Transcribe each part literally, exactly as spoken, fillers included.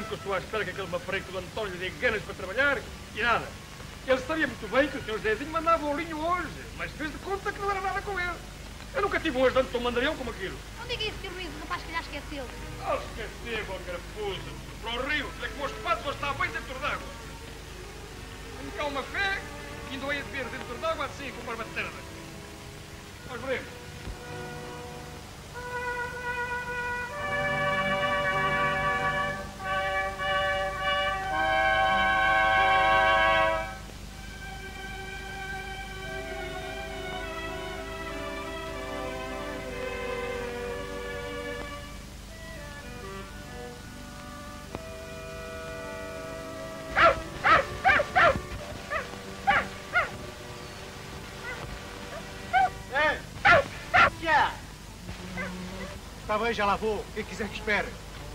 tempo que eu estou à espera que aquele mapreito do António lhe dê ganas para trabalhar e nada. Ele sabia muito bem que o senhor Zezinho mandava o olhinho hoje, mas fez de conta que não era nada com ele. Eu nunca tive hoje tanto tão mandarião como aquilo. Não diga isso, tio Luís, o rapaz que já esqueceu. Ah, esqueceu, ó carapuça. Para o rio, é como os patos hoje está bem dentro d'água. Tenho cá uma fé que ainda hei de ver dentro d'água assim, com barba terna. Nós veremos. Está bem, já lá vou. Quem quiser que espere.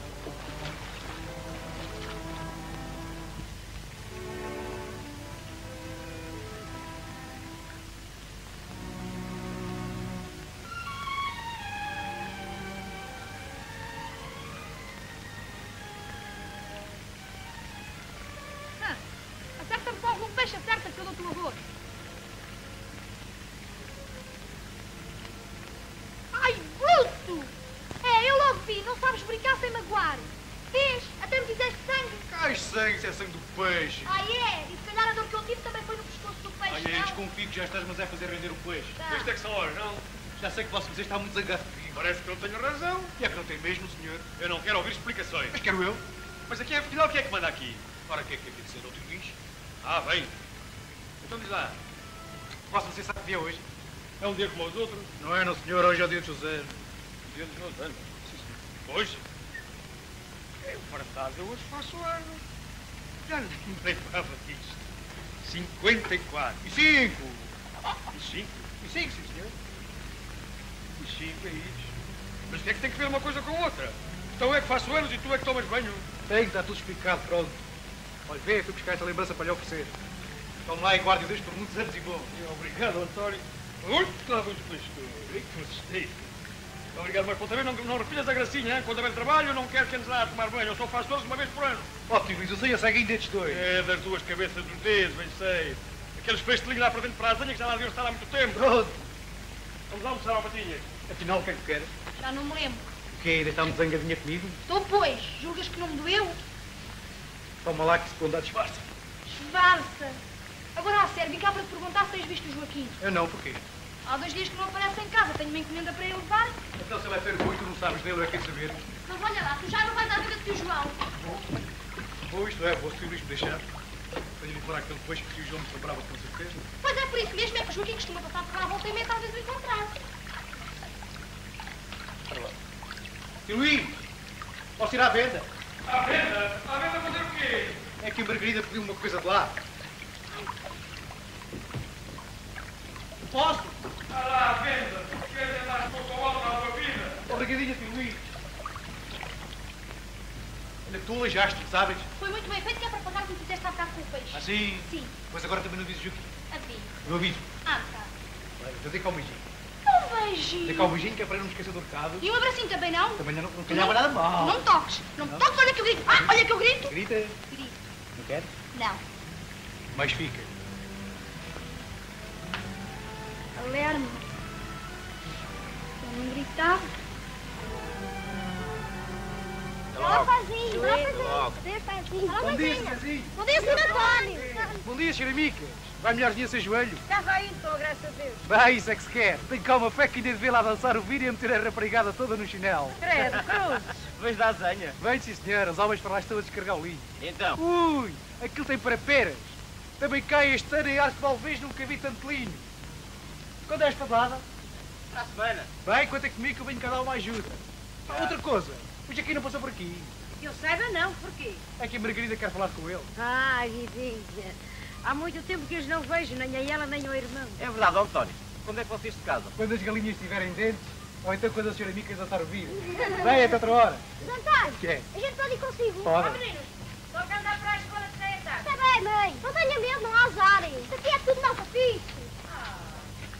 Ah, acerta-me com algum peixe, acerta que eu dou-te o arroz. Ai, bruto! É, eu logo vi, não sabes brincar sem magoar. Vês? Até me fizeste sangue. Cai sangue, isso é sangue do peixe. Ah, é? E se calhar a dor que eu tive também foi no pescoço do peixe, Ai, não? eu desconfio que já estás, mas é fazer render o peixe. Tá. Isto é que são horas, não? Já sei que o vosso dizer está muito zangado comigo. Parece que eu tenho razão. E é que não tem mesmo, senhor? Eu não quero ouvir explicações. Mas quero eu. Mas aqui, afinal, quem é que manda aqui? Ora, o que é que tem de ser? Outro Luís? Ah, bem. Então diz lá. Vosso você sabe que dia é hoje? É um dia como os outros. Não é, não, senhor. Hoje é o dia de José. Dia dos meus anos. Hoje? Eu, para trás, eu hoje faço ano. Já nem me lembrava disto. cinquenta e quatro. E cinco? E cinco? E cinco, sim, senhor. E cinco, é isso. Mas o que é que tem que ver uma coisa com outra? Então é que faço anos e tu é que tomas banho. Tem, está tudo explicado, pronto. Olha, vê, fui buscar esta lembrança para lhe oferecer. Tome lá e guarde-o Deus por muitos anos e bons. Obrigado, António. Muito lá muito pastor. Que assustei. Obrigado, mas também não, não repitas a gracinha, hein? Quando houver trabalho, não quero que andes lá a tomar banho. Eu só faço todos uma vez por ano. Ó, tio Luís, eu sei a ceguinho destes dois. É das duas cabeças dos dedos, bem sei. Aqueles peixes lá para dentro para a asanha que já lá deviam estar há muito tempo. Pronto. Vamos lá almoçar ao Matinhas. Afinal, o que é que quer? Já não me lembro. O quê? Ainda está muito zangadinha comigo? Estou, pois. Julgas que não me doeu? Toma lá que se condado disfarça. Esvarça. Agora, a sério, vim cá para te perguntar se tens visto o Joaquim. Eu não, porquê? Há dois dias que não aparece em casa. Tenho uma encomenda para ele levar. Então se ele é ter muito, não sabes dele, é quem saber. Mas olha lá, tu já não vais à vida do tio João. Vou, isto é, vou se o Luís me deixar. Tenho de falar aquele depois que o tio João me lembrava com certeza. Pois é, por isso mesmo é que o Joaquim costuma passar por lá à volta e meia, talvez o encontrasse. Para lá. Tio Luís, posso ir à venda? À venda? À venda fazer o quê? É que a Margarida pediu uma coisa de lá. Posso? Ah lá, à venda. Queres andar um pouco ao alto na tua vida? Obrigadinha, tio Luís. Olha, tu aleijaste, sabes? Foi muito bem feito, que é para pagar que me fizeste há bocado com o peixe. Ah, sim? Sim. Mas agora também não aviso o Joaquim. Aviso. Eu aviso. Ah, tá. Vai, então dê cá um beijinho. Um beijinho. Dê cá um beijinho que é para não me esquecer do recado. E um abracinho também não? Também não, não calhava nada mal. Não me toques. Não me Não? toques, olha que eu grito. Ah, olha que eu grito. Grita. Grito. Não quer? Não. Mais fica. Alerme. Eu não gritava. Olá, Pazinho. Olá, logo. Pazinho. Pazinho. Bom dia, Cezinho. Bom dia, senhor Antônio. Bom dia, Xeramicas. Vai melhorzinha sem joelho? Já vai indo, graças a Deus. Vai, isso é que se quer. Tenho cá uma fé que ainda de ver lá dançar o vídeo e a meter a raparigada toda no chinelo. Credo, cruz. Vens da asanha? Vem, sim, senhor. Os homens para lá estão a descarregar o linho. Então? Ui, aquilo tem para peras. Também cai este ano em Arco de Alvez, nunca vi tanto linho. Quando é esta dada? Para a semana. Bem, conta comigo que eu venho cá dar uma ajuda. Ah, outra coisa, o Joaquim não passou por aqui. Eu saiba não, porquê? É que a Margarida quer falar com ele. Ai, vizinha. Há muito tempo que os não vejo, nem a ela nem ao irmão. É verdade, ó, António. Quando é que vocês se casam? Quando as galinhas estiverem dentes, ou então quando a senhora Mica dançar o vídeo. Bem, até outra hora. Antônio, O que é? a gente pode ir consigo? Pode. Ó, meninos, estou a andar para a escola de ceia tarde. Está bem, mãe. Não tenha medo, não há azarem. Isso aqui é tudo nosso fixe.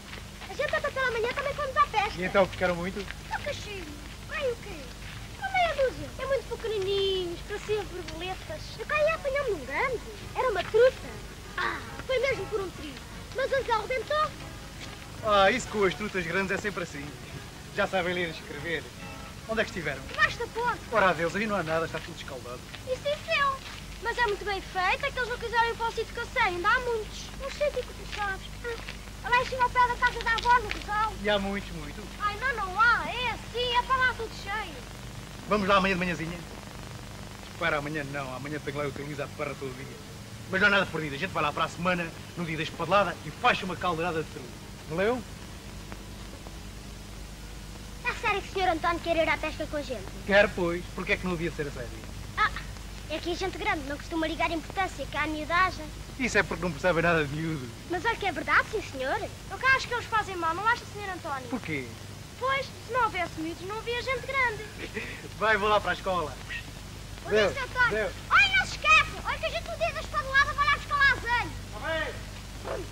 A gente até pela manhã também fomos à pesca. E então, pescaram muito? O cachimbo. Ai, o quê? Uma meia meia dúzia. É muito pequenininhos, pareciam borboletas. Eu cá ia apanhar-me num grande. Era uma truta. Ah, foi mesmo por um trio. Mas o Zé arrebentou. Ah, isso com as trutas grandes é sempre assim. Já sabem ler e escrever. Onde é que estiveram? Debaixo da ponte. Ora, adeus, aí não há nada, está tudo escaldado. Isso disse eu. Mas é muito bem feito, é que eles não quiseram ir para o sítio que eu sei. Ainda há muitos. Um sítio que tu sabes. Ah, lá em cima ao pé da casa da avó, no Rosal. E há muitos, muitos. Ai, não, não há. É assim, é para lá tudo cheio. Vamos lá amanhã de manhãzinha? Para amanhã não, amanhã tenho lá a utilizar para todo o dia. Mas não há nada perdido, a gente vai lá para a semana, no dia da espadalada, e faz uma caldeirada de truta. Valeu? É sério que o senhor António quer ir à pesca com a gente? Quer, pois. Porque é que não devia ser a sério? Ah, é que a gente grande não costuma ligar importância, que há a miudagem. Isso é porque não percebem nada de miúdo. Mas olha que é verdade, sim senhor. Eu cá acho que eles fazem mal, não acha, senhor António? Porquê? Pois, se não houvesse miúdos, não havia gente grande. Vai, vou lá para a escola. Bom dia, senhor António. Deus. Olha, não se esquece. Olha que a gente no dia da espadalada vai lá buscar lasanha. Está bem?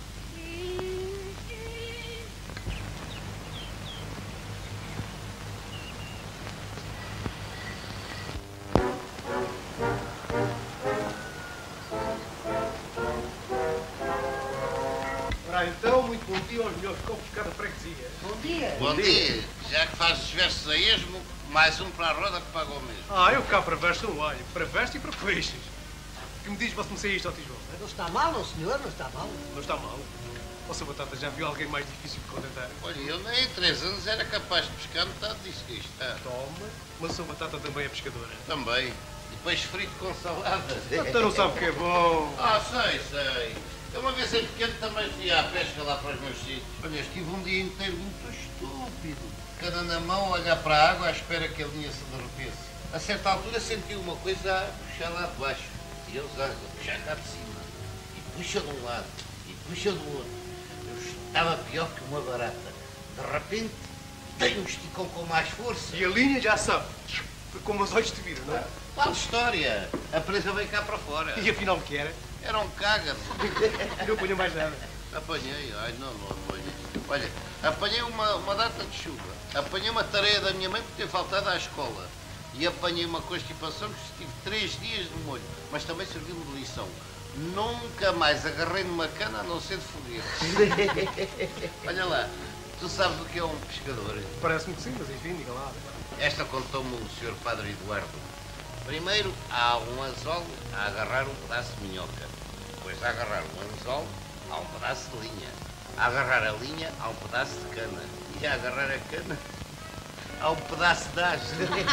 Ora, então, muito bom dia aos melhores copos de cada freguesia. Bom dia. Bom dia. Já que fazes versos a esmo, mais um para a roda que paga o mesmo. Ah, eu cá para verso não olho. Para verso e para peixes. Que me diz, você me sei isto ao tijolo, não é? Não está mal, não, senhor, não está mal. Não está mal. Você, Batata, já viu alguém mais difícil de contentar? Olha, eu nem em três anos era capaz de pescar metade disso que aí está. Toma. Mas a sua Batata também é pescadora. Também. E peixe frito com salada. Então não sabe o que é bom. Ah, sei, sei. Eu uma vez em pequeno também fui à pesca lá para os meus sítios. Olha, estive um dia inteiro muito estúpido. Cada na mão, a olhar para a água à espera que a linha se derretesse. A certa altura senti uma coisa a puxar lá de baixo. E eu zago, a puxar cá de cima. E puxa de um lado, e puxa do outro. Eu estava pior que uma barata. De repente, dei um esticão com mais força. E a linha já sabe. Foi como os olhos te viram, não é? Qual história? A presa veio cá para fora. E afinal o que era? Era um cágado. Não ponho mais nada. Apanhei, ai não, não apanhei. Olha, apanhei uma, uma data de chuva. Apanhei uma tarefa da minha mãe por ter faltado à escola. E apanhei uma constipação que estive três dias de molho. Mas também serviu-me de lição. Nunca mais agarrei numa cana a não ser de foguete. Olha lá, tu sabes o que é um pescador? Parece-me que sim, mas enfim, diga lá. Esta contou-me o senhor Padre Eduardo. Primeiro há um anzol a agarrar um pedaço de minhoca. Depois a agarrar um anzol há um pedaço de linha. A agarrar a linha há um pedaço de cana. E a agarrar a cana há um pedaço de asno.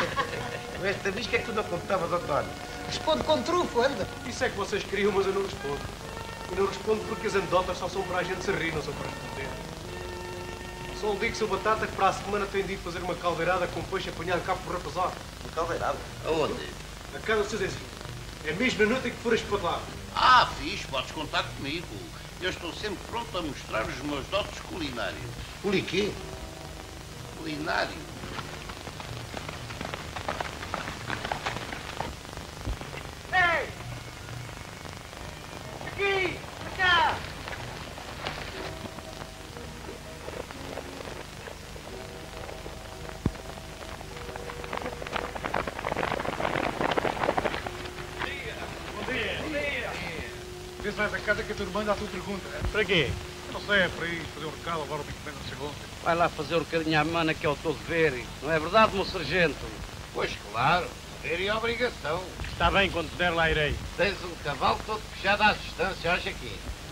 Esta vez que é que tu não contavas, António? Responde com trufo, anda. Isso é que vocês queriam, mas eu não respondo. E não respondo porque as anedotas só são para a gente se rir, não são para responder. Só lhe digo, seu Batata, que para a semana tem de ir fazer uma caldeirada com peixe apanhado cá por rapazado. Uma caldeirada. Aonde? A casa do seu Zezinho. É mesmo na noite em que for espadado. Ah, fixe, podes contar comigo. Eu estou sempre pronto a mostrar os meus dotes culinários. Por quê? Culinário? Ei! Aqui! Cá! Vê se vais a casa que a tua irmã dá a tua pergunta. Para quê? Não sei, é para ir fazer um recado, agora o bico vem não chegou. Vai lá fazer o bocadinho à mana que é o todo ver. Não é verdade, meu sargento? Pois claro, ter é obrigação. Está bem, quando puder lá irei. Tens um cavalo todo fechado à distância, acha aqui.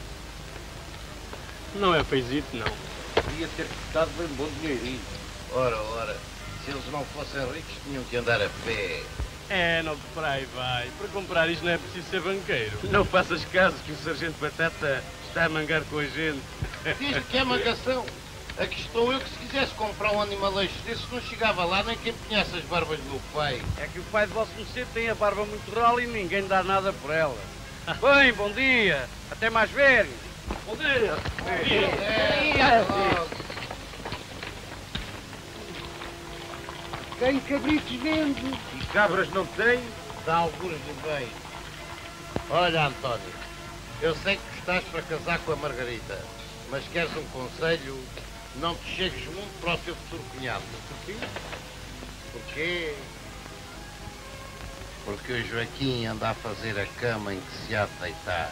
Não é feizito, não. Podia ter custado bem bom dinheirinho. Ora, ora, se eles não fossem ricos tinham que andar a pé. É, não, para aí vai. Para comprar isto não é preciso ser banqueiro. Não faças caso que o sargento Batata está a mangar com a gente. Diz-lhe que é mangação. Aqui estou eu que se quisesse comprar um animaleixo desses não chegava lá nem que empenhasse as barbas do meu pai. É que o pai de vosso Mercê tem a barba muito rala e ninguém dá nada por ela. Bem, bom dia. Até mais ver. Bom dia. Bom dia. É, Tem cabritos vendo. E cabras não tem? dá algures do bem. Olha, António, eu sei que estás para casar com a Margarita, mas queres um conselho? Não te chegues muito para o teu futuro cunhado. Porquê? Porque Porque o Joaquim anda a fazer a cama em que se há de deitar.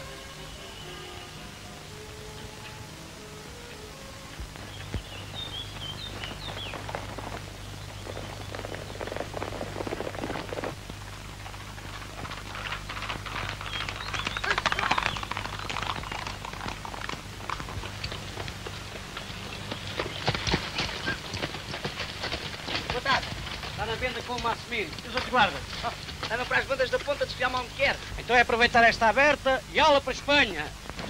Com o Massimino. E os outros guardas? Oh, andam para as bandas da ponta desfiar mal me quer. Então é aproveitar esta aberta e aula para a Espanha.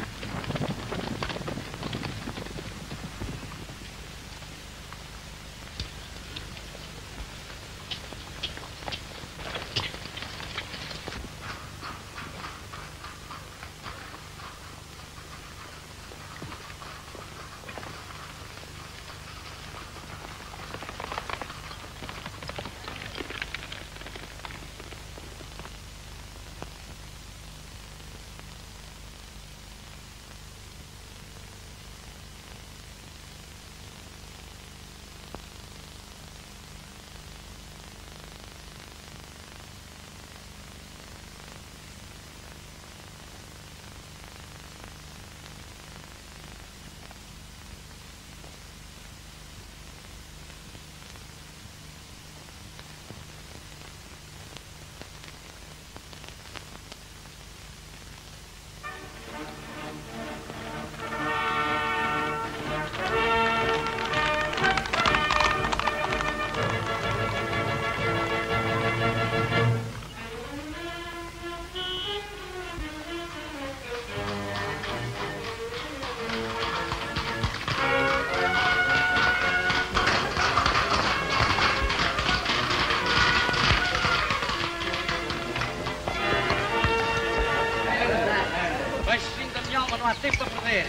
Não há tempo a perder.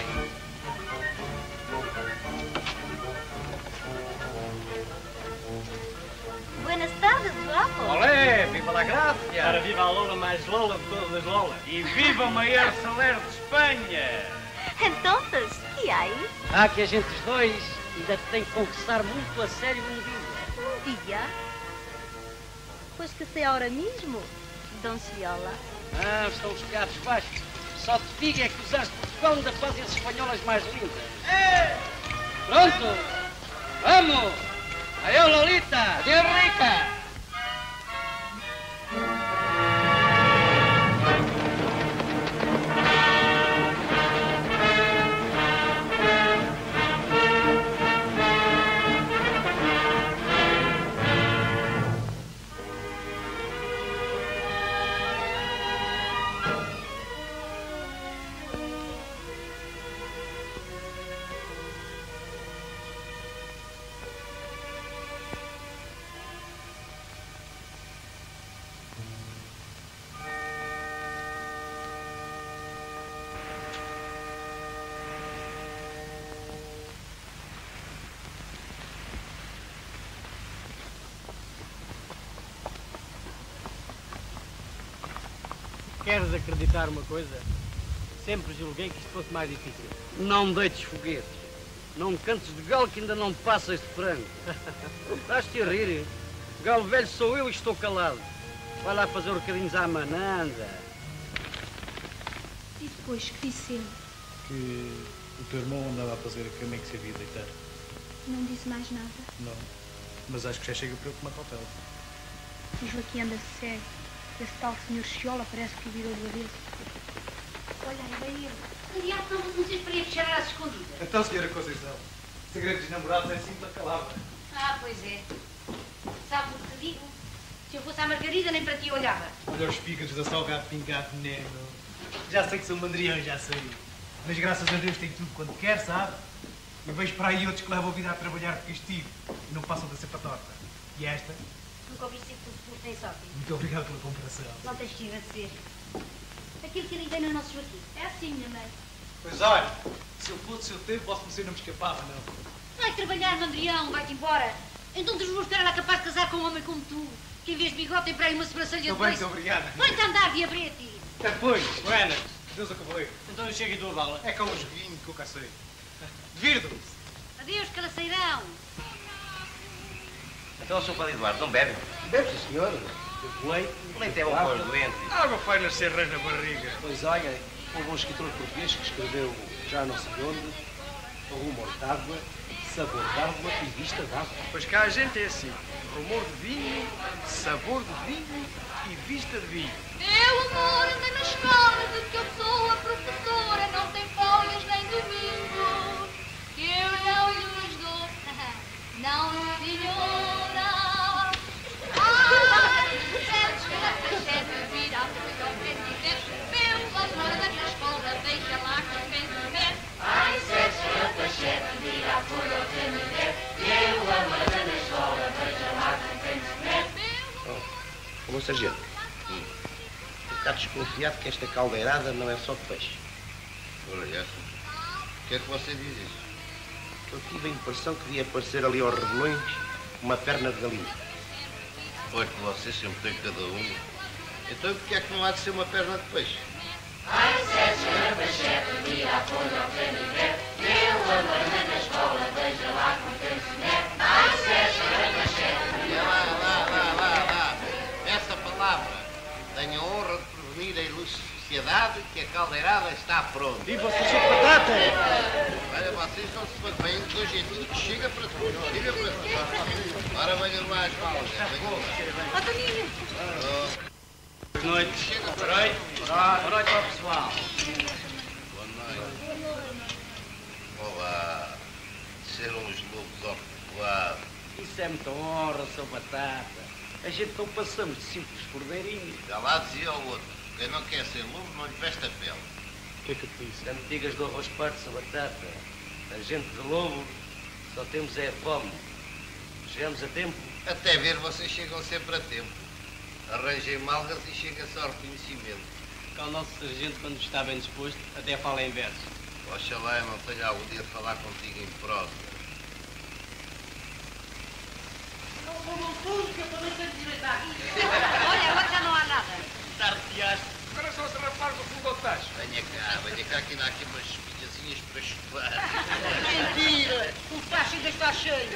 Buenas tardes, guapo. Olé, viva la gracia. Para viva a Lola mais Lola de todas as Lolas. E viva o maior salário de Espanha. Entonces, que hay? Ah, que a gente os dois ainda tem que conversar muito a sério um dia. Un día. Pues que sea ahora mismo, Don Ciola. Ah, estão os carros baixos. Só te digo é que usaste Portugal ainda fazem as espanholas mais lindas. É. Pronto? Vamos! Adeus, Lolita! Adeus, Rica! Queres acreditar uma coisa? Sempre julguei que isto fosse mais difícil. Não deites foguetes. Não cantes de galo que ainda não passas de frango. Estás-te a rir? Galo velho sou eu e estou calado. Vai lá fazer orcadinhos à mananda. E depois, que disse ele? Que o teu irmão andava a fazer a cama em que se havia de deitar. Não disse mais nada. Não, mas acho que já chega para eu tomar cautela. O Joaquim anda sério. Esse tal senhor Ciola parece que o virou do avesso. Olha, aí vem ele. Aliás, não vocês para ir cheirar às escondidas. Então, senhora Conceição, segredos de namorados é assim pela palavra. Ah, pois é. Sabe o que te digo? Se eu fosse à Margarida, nem para ti olhava. Olha os fígados da salgado pingado negro. Já sei que sou mandrião, já sei. Mas graças a Deus tem tudo quando quer, sabe? Eu vejo para aí outros que levam a vida a trabalhar de castigo e não passam da cepa torta. E esta? Nunca ouvi dizer que o seguro tem sorte. Muito obrigado pela comparação. Não tens que agradecer. Aquilo que ele tem no nosso Joaquim. É assim, minha mãe. Pois olha, se eu fosse seu tempo, vosso você não me escapava, não. Vai trabalhar, mandrião, vai-te embora. Então tu vos era capaz de casar com um homem como tu, que em vez de bigode tem para aí uma sobrancelha de Estou bem, dois. muito obrigada. Vai-te andar, diabrete. Até depois, buenas. Deus a cavaleiro. Então chega e tua bala. É com os vinhos que eu cá sei. Virdo! Adeus, calaceirão. Então o senhor Padre Eduardo não bebe? Bebe, sim, senhor. O leite? O leite é bom para os doentes. Água faz nascer rãs na barriga. Pois olha, houve um escritor português que escreveu, já não sei onde, rumor d'água, sabor d'água e vista d'água. Pois cá a gente é assim. Rumor de vinho, sabor de vinho e vista de vinho. Meu amor anda na escola de que eu sou a professora, não tem folgas nem domingos, que eu não lhes dou. Não, senhora. Ai, sete garrafas, sete, vira a folha ao pé de dez. Meu amor anda na escola, deixa lá que quem se mete. Ai, sete garrafas, sete, vira a folha ao pé de dez. Meu amor anda na escola, deixa lá que quem se mete. Ô, meu sargento, um bocado desconfiado que esta caldeirada não é só de peixe. Ora, já. O que é que você diz isso? Eu tive a impressão que devia aparecer ali aos revelões uma perna de galinha. Olha que você sempre tem cada uma. Então por que é que não há de ser uma perna de peixe? Ai, sete garrafas, sete, vira a folha ao pé de dez. Meu amor anda na escola, veja lá com quem se mete. Ai, sete garrafas, sete, vira Lá, lá, lá, lá, lá. Essa palavra. Tenho a honra de prevenir a ilustre sociedade que a caldeirada está pronta. Viva o sargento Batata! Olha, vocês não se mantêm de dois jeitinhos que chega para tudo. Chega para tudo. Ora, venham lá as balas. Ó, Toninho. Boa noite. Chega Boa para noite. Boa noite ao pessoal. Boa noite. Olá. Ser uns lobos ocupados. Isso é muita honra, seu Batata. A gente não passamos de simples cordeirinhos. Já lá dizia o outro. Quem não quer ser lobo não lhe veste a pele. O que é que eu te disse? Não me digas do arroz parto, seu Batata. A gente de lobo só temos é fome. Chegamos a tempo. Até ver, vocês chegam sempre a tempo. Arranjem malgas e chega-se ao reconhecimento. Cá o nosso sargento, quando está bem disposto, até fala em versos. Oxalá eu não tenha algum dia de falar contigo em prosa. Olha, agora já não há nada. Tardeaste. Agora só se rapar do fundo ao tacho. Venha cá, venha cá que ainda há aqui umas espinhazinhas para chupar. Mentira! O tacho ainda está cheio.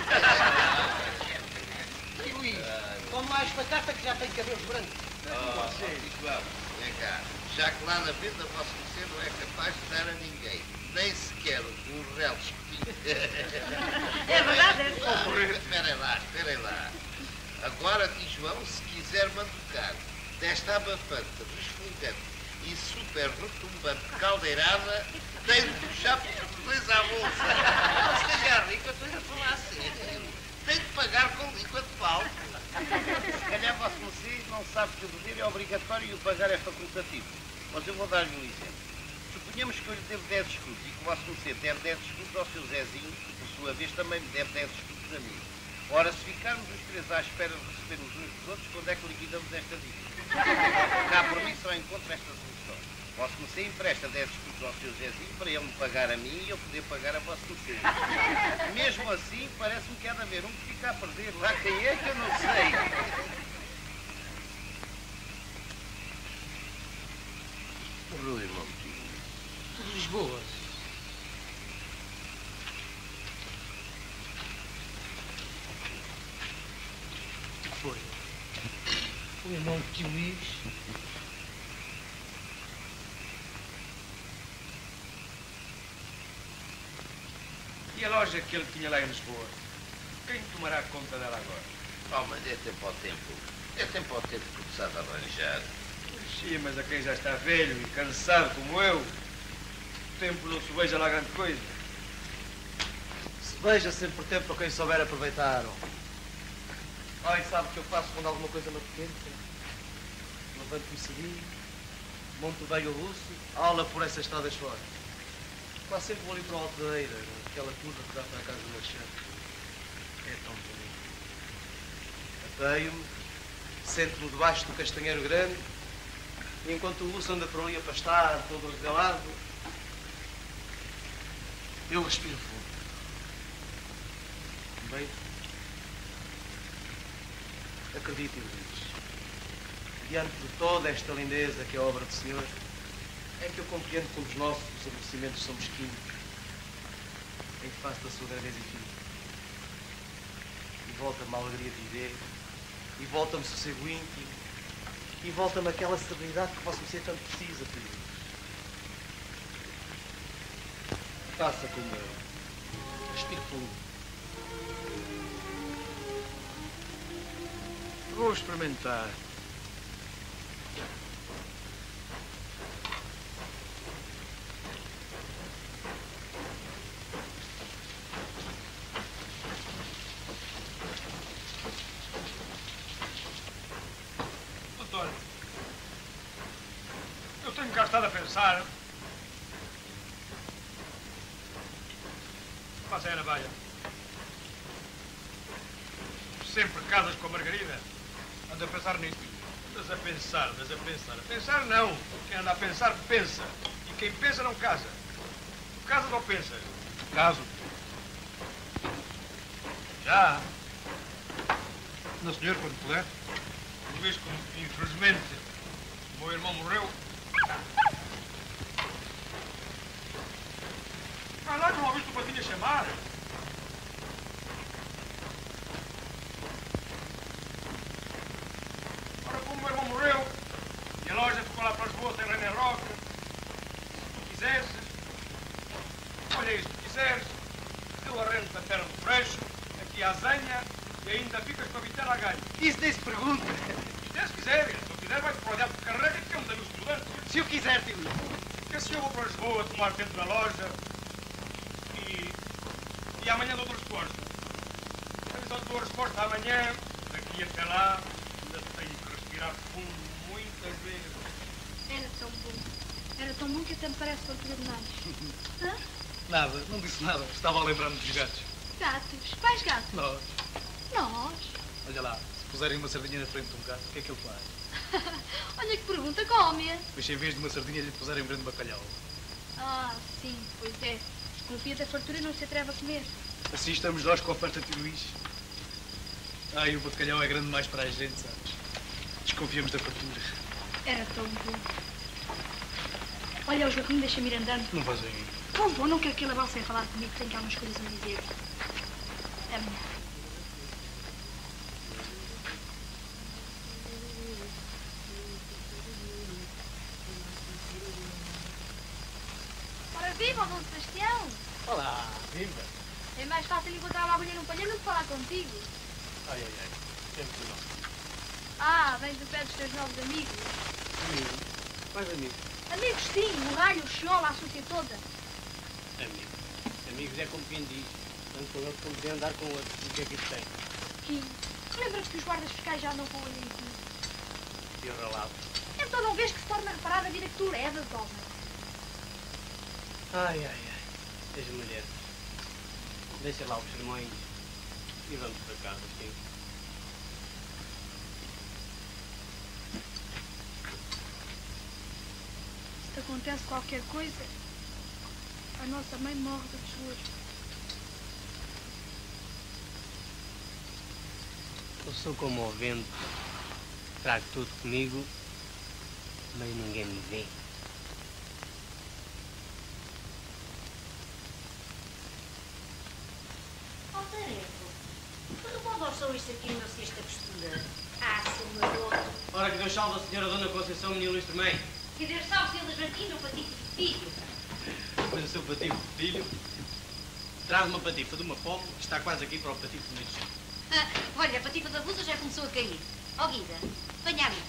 E Luís, come mais batata que já tem cabelos brancos. Oh, vamos, vem cá. Já que lá na venda vosso conselho não é capaz de dar a ninguém. Nem sequer um réu de espinho. É verdade, é? Esperem lá, esperem lá. Agora, diz João, se quiser manducar desta abafante, resfungante e super retumbante caldeirada, tem de puxar por dois à bolsa. Não esteja rico, eu estou a falar a sério. Tem de pagar com língua de palco. Se calhar vosso conselho não sabe que o dever é obrigatório e o pagar é facultativo. Mas eu vou dar-lhe um exemplo. Suponhamos que eu lhe devo dez escudos e que o vosso conselho deve dez escudos ao seu Zezinho, que por sua vez também me deve dez escudos a mim. Ora, se ficarmos os três à espera de recebermos uns dos outros, quando é que liquidamos esta dívida? Cá por mim só encontro esta solução. O vosso conselho empresta dez escudos ao seu Zezinho para ele me pagar a mim e eu poder pagar a vosso conselho. Mesmo assim, parece-me que há de haver um que fica a perder. Lá quem é que eu não sei. Morreu, irmão. De Lisboa. O que foi? O irmão de tio Luís. E a loja que ele tinha lá em Lisboa? Quem tomará conta dela agora? Oh, mas é tempo ao tempo. É tempo ao tempo que começar a arranjar. Sim, mas a quem já está velho e cansado como eu, o tempo não se veja lá grande coisa. Se veja sempre tempo para quem souber aproveitar. Ai, sabe o que eu faço quando alguma coisa me apetece? Levanto-me cedinho, monto o velho russo, aula por essas estradas fora. Quase sempre vou ali para a aldeia, aquela curva que dá para a casa do Alexandre. É tão bonito. Ateio-me, sento-me debaixo do castanheiro grande, e enquanto o russo anda por ali a pastar, todo regalado, eu respiro fundo. Bem, acredito em Deus. Diante de toda esta lindeza que é a obra do Senhor, é que eu compreendo como os nossos aborrecimentos são mesquinhos em face da sua grandeza infinita. E volta-me a alegria de viver, e volta-me sossego íntimo, e volta-me aquela serenidade que Vossa Mercê tanto precisa, filho. Faça como eu. Respire fundo. Vou experimentar. Doutor, eu tenho cá estado a pensar. Passa aí na baia. Sempre casas com a Margarida. Anda a pensar nisto. Andas a pensar, andas a pensar. A pensar não. Quem anda a pensar, pensa. E quem pensa não casa. Tu casas ou pensas? Caso. Já. Não, senhor, quando puder. Uma vez que, infelizmente, o meu irmão morreu. Ah, lá não ouviste o Patinha chamar? Ora, como o meu irmão morreu, e a loja ficou lá para Lisboa, sem René Roca, se tu quiseres, olha isto, se quiseres, eu arrendo a terra do Freixo, aqui à Zenha, e ainda ficas com a vitela a ganho. Isso nem se pergunta. Se quiseres, se eu quiser, vai-te para o diabo de carreira, que é um dos estudantes. Se eu quiser, filho. Porque assim eu vou para Lisboa tomar tempo na loja, e, e amanhã dou-te resposta. Eu só te dou a resposta amanhã, daqui até lá, ainda tenho que respirar fundo muitas vezes. Era tão bom. Era tão bom que até me parece fartura demais. Hã? Nada, não disse nada. Estava a lembrar-me dos gatos. Gatos? Quais gatos? Nós. Nós? Olha lá, se puserem uma sardinha na frente de um gato, o que é que ele faz? Olha que pergunta, come. Pois em vez de uma sardinha lhe puserem um grande bacalhau. Ah, sim, pois é. Desconfia da fartura e não se atreve a comer. Assim estamos nós com a oferta de Luís. Ai, o bacalhau é grande demais para a gente, sabes? Desconfiamos da fartura. Era tão bom. Olha, o Joaquim, deixa-me ir andando. Não faz aí. Não vou, não quero que ele avance sem falar comigo, tenho cá umas coisas a dizer. É melhor. Ora, viva, Dom Sebastião! Olá, viva! É mais fácil encontrar uma agulha num palheiro do que falar contigo. Ai, ai, ai. Sempre não. Ah, vens do pé dos teus novos amigos. Amigo? Quais amigos? Amigos, sim, o ralho, o chiola, a súcia toda. Amigos. Amigos é como quem diz. Tanto com eles como poder andar com outros. O que é que isso tem? Kim, lembras-te que os guardas fiscais já andam com o olho em ti? E o ralado? Então não vês que se torna reparada a vida que tu levas, homem? Ai, ai, ai. As mulheres. Deixa lá os sermões e vamos para casa, sim. Se te acontece qualquer coisa, a nossa mãe morre de desgosto. Eu sou como o vento, trago tudo comigo, mas ninguém me vê. Ó, Tareco, que rebolos são isto aqui numa cesta costura? Ah, Salvador. Ora, que Deus salve a senhora Dona Conceição, minha ilustre mãe. Que Deus salve o seu Levantinho, o patife de filho. Pois o seu patife de filho traz uma patifa de uma pobre que está quase aqui para o patife de lixo. Ah, olha, a patifa da blusa já começou a cair. Ó, Guida, venha a mim.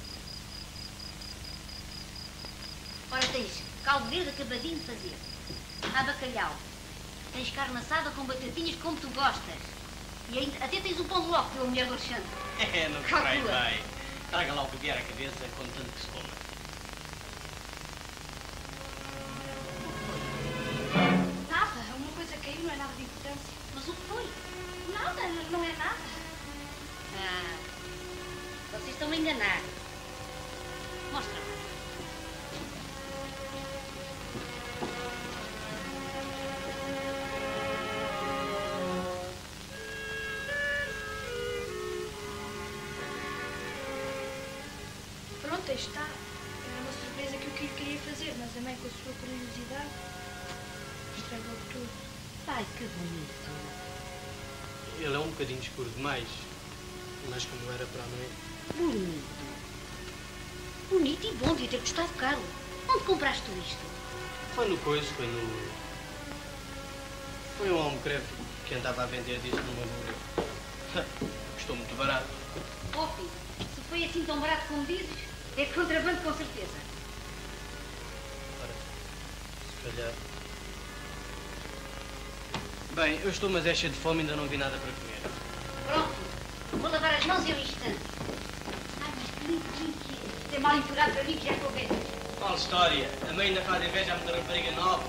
Ora, tens caldo verde acabadinho de fazer. Há bacalhau. Tens carne assada com batatinhas como tu gostas. E ainda, até tens o pão de loco pela mulher do Alexandre. É, não se vai, vai. Traga lá o que vier à cabeça, contanto que se coma. Nada, uma coisa caiu, não é nada de importância. Mas o que foi? Nada, não é nada. Ah, vocês estão a enganar. Mostra-me. Pronto, aí está. Era uma surpresa que eu que- queria fazer, mas a mãe, com a sua curiosidade, estragou tudo. Ai, que bonito. Ele é um bocadinho escuro demais, mas como era para a mãe. Bonito. Bonito e bom, devia ter custado caro. Onde compraste tu isto? Foi no coiso, foi no... Foi um almocreve que andava a vender disso numa lura. Custou muito barato. Oh, filho, se foi assim tão barato como dizes, é contrabando com certeza. Ora, se calhar... Bem, eu estou mas é cheio de fome e ainda não vi nada para comer. Pronto, vou lavar as mãos em um instante. Ai, mas que lindo, que lindo que é. Isto é mal enturado para mim que já estou velha. Qual história? A mãe ainda faz inveja a muita rapariga nova.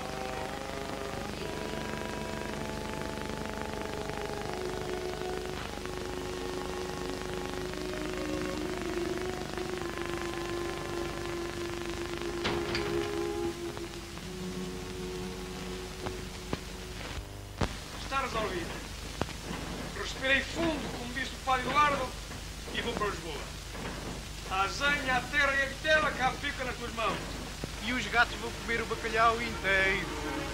Está resolvido. Respirei fundo, como disse o Padre Eduardo, e vou para Lisboa. A azenha, a terra e a vitela cá fica nas tuas mãos. E os gatos vão comer o bacalhau inteiro.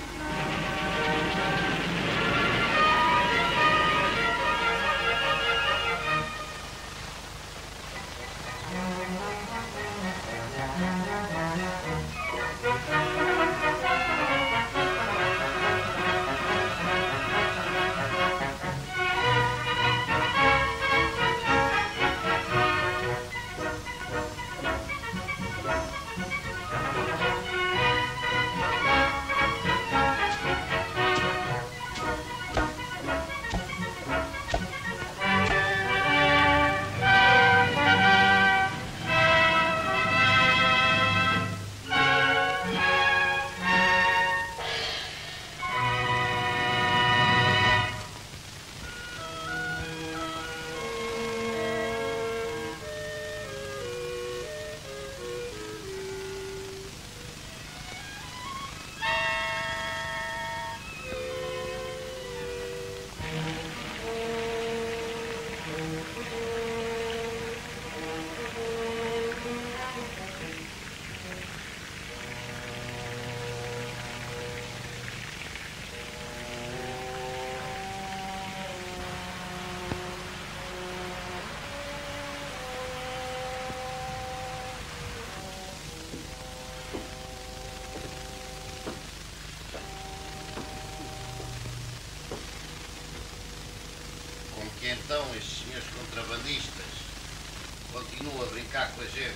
Que então estes senhores contrabandistas continuam a brincar com a gente.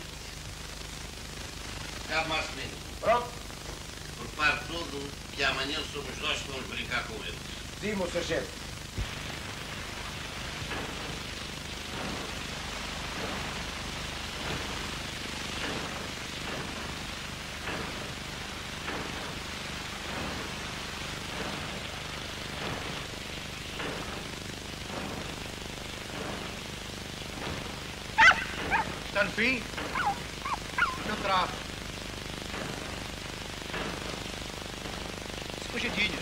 Cabe mais menino. Pronto. Prepare tudo que amanhã somos nós que vamos brincar com eles. Sim, meu sargento. Está no fim? Não trava. Se foi jeitinho.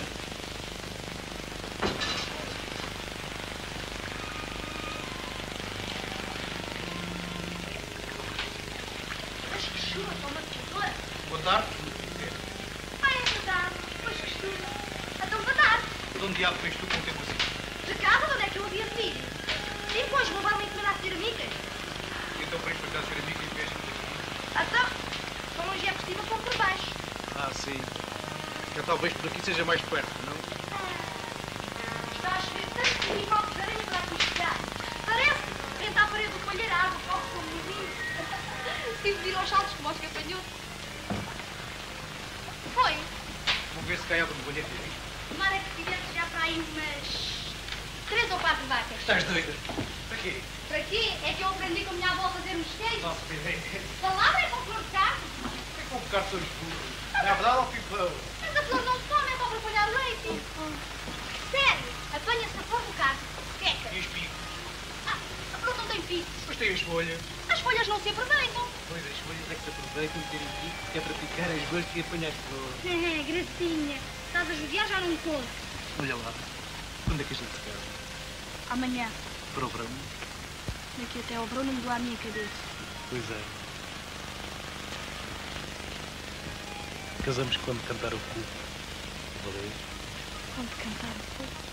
Mas que chuva, toma de tesoura. Boa tarde. Ah, é verdade. Pois que chuva. Então, boa tarde. De onde diabo vens tu com o tempo assim? De casa, de onde é que eu havia de vir? E depois roubaram-me em pedaço de cerâmicas. Então para ir para cá ser amigo e vês Então, só longe é possível como por baixo. Ah, sim. Que talvez por aqui seja mais perto, não? Está a chover tanto que me mal de areia para aqui chegar. Parece que renta à parede do colher água, corre como menino. Tive de ir aos saltos como aos que apanhou. Foi. Vou ver se cai água no banheiro de mim. Tomara que tivesse já para aí umas três ou quatro vacas. Estás doida? Para quê? Para quê? É que eu aprendi com a minha avó a fazer mosqueiros. Não se vê. Palavra é com flor de carne. Por que é que vão ficar todos burros? Não é verdade ou pipão? Mas a flor não se come, é só para apanhar o leite. Sério, apanha-se a flor do carne. Seca. E os picos? Ah, a flor não tem picos. Mas tem as folhas. As folhas não se aproveitam. Pois, as folhas é que se aproveitam de terem pico, que é para picar as gosto e apanhar flor. É, gracinha. Estás a judiar, já não me conto. Olha lá. Quando é que a gente se casa? Amanhã, Para o verão? daqui até ao verão, não me doa a minha cabeça. Pois é. Casamos quando cantar o cu. Valeu? Quando cantar o fogo.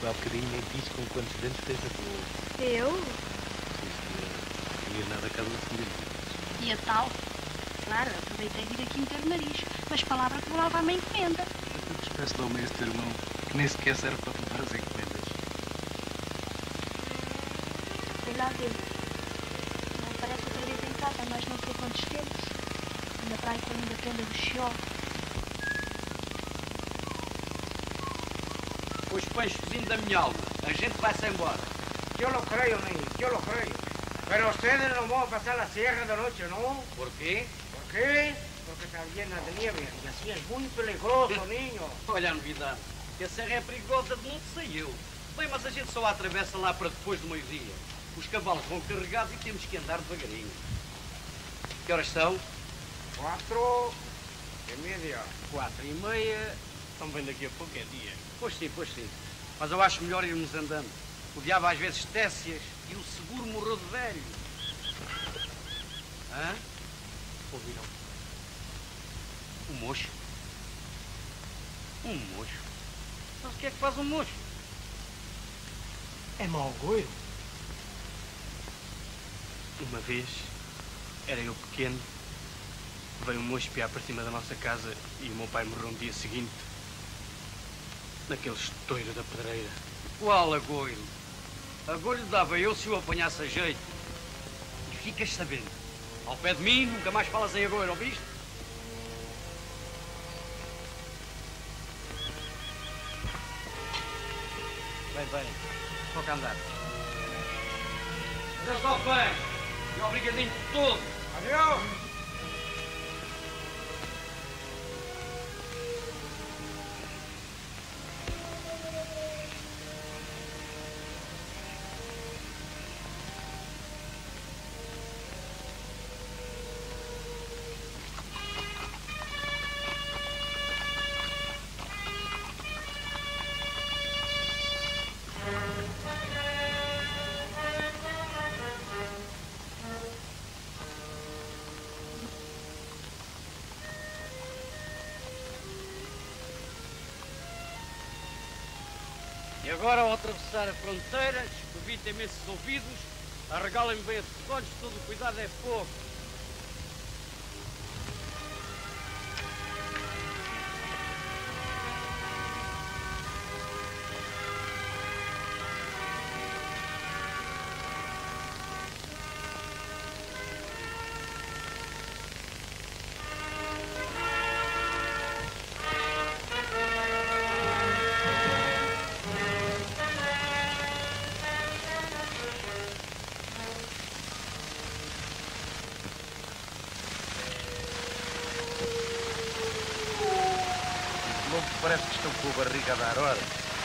Tu há bocadinho nem disse com quantos dentes tens a tua. Eu? Sim, senhora. Não ia nada a casa da senhora. E a tal? Claro, aproveitei de vir aqui meter o nariz. Mas palavra que vou lá levar uma encomenda. Eu te espécie de homem esse teu irmão, que nem sequer serve para levar as encomendas. Fui lá ver. Não aparece outra vez em casa, mas não sei quantos tempos. Na praia com ainda tenda do Chió. Os pães cozinhos da minha alma. A gente vai-se embora. Yo lo creo, niño, yo lo creo. Pero ustedes no van a pasar la sierra de noche, ¿no? Por quê? ¿Por qué? Porque está llena de nieve y así es muy peligroso, niño. Olha a novidade. Que a serra é perigosa de não sei eu. Bem, mas a gente só atravessa lá para depois do meio-dia. Os cavalos vão carregados e temos que andar devagarinho. Que horas são? Quatro e meia. Quatro e meia. Também daqui a pouco é dia. Pois sim, pois sim. Mas eu acho melhor irmos andando. O diabo às vezes técias e o seguro morreu de velho. Hã? Ouviram? O mocho? Um mocho? Mas o que é que faz um mocho? É mau goiro. Uma vez, era eu pequeno, veio um mocho espiar para cima da nossa casa e o meu pai morreu no dia seguinte. Naquele estouro da pedreira. Qual agoiro? Agoiro dava eu se o apanhasse a jeito. E ficas sabendo. Ao pé de mim, nunca mais falas em agoiro, ouviste? Bem, bem. Toca andar. Adeus ao bem. E obrigadinho por tudo. Adeus. E agora, ao atravessar a fronteira, evitem-me esses ouvidos, arregalem bem esses olhos, todo o cuidado é pouco. Parece que estão com a barriga a dar hora.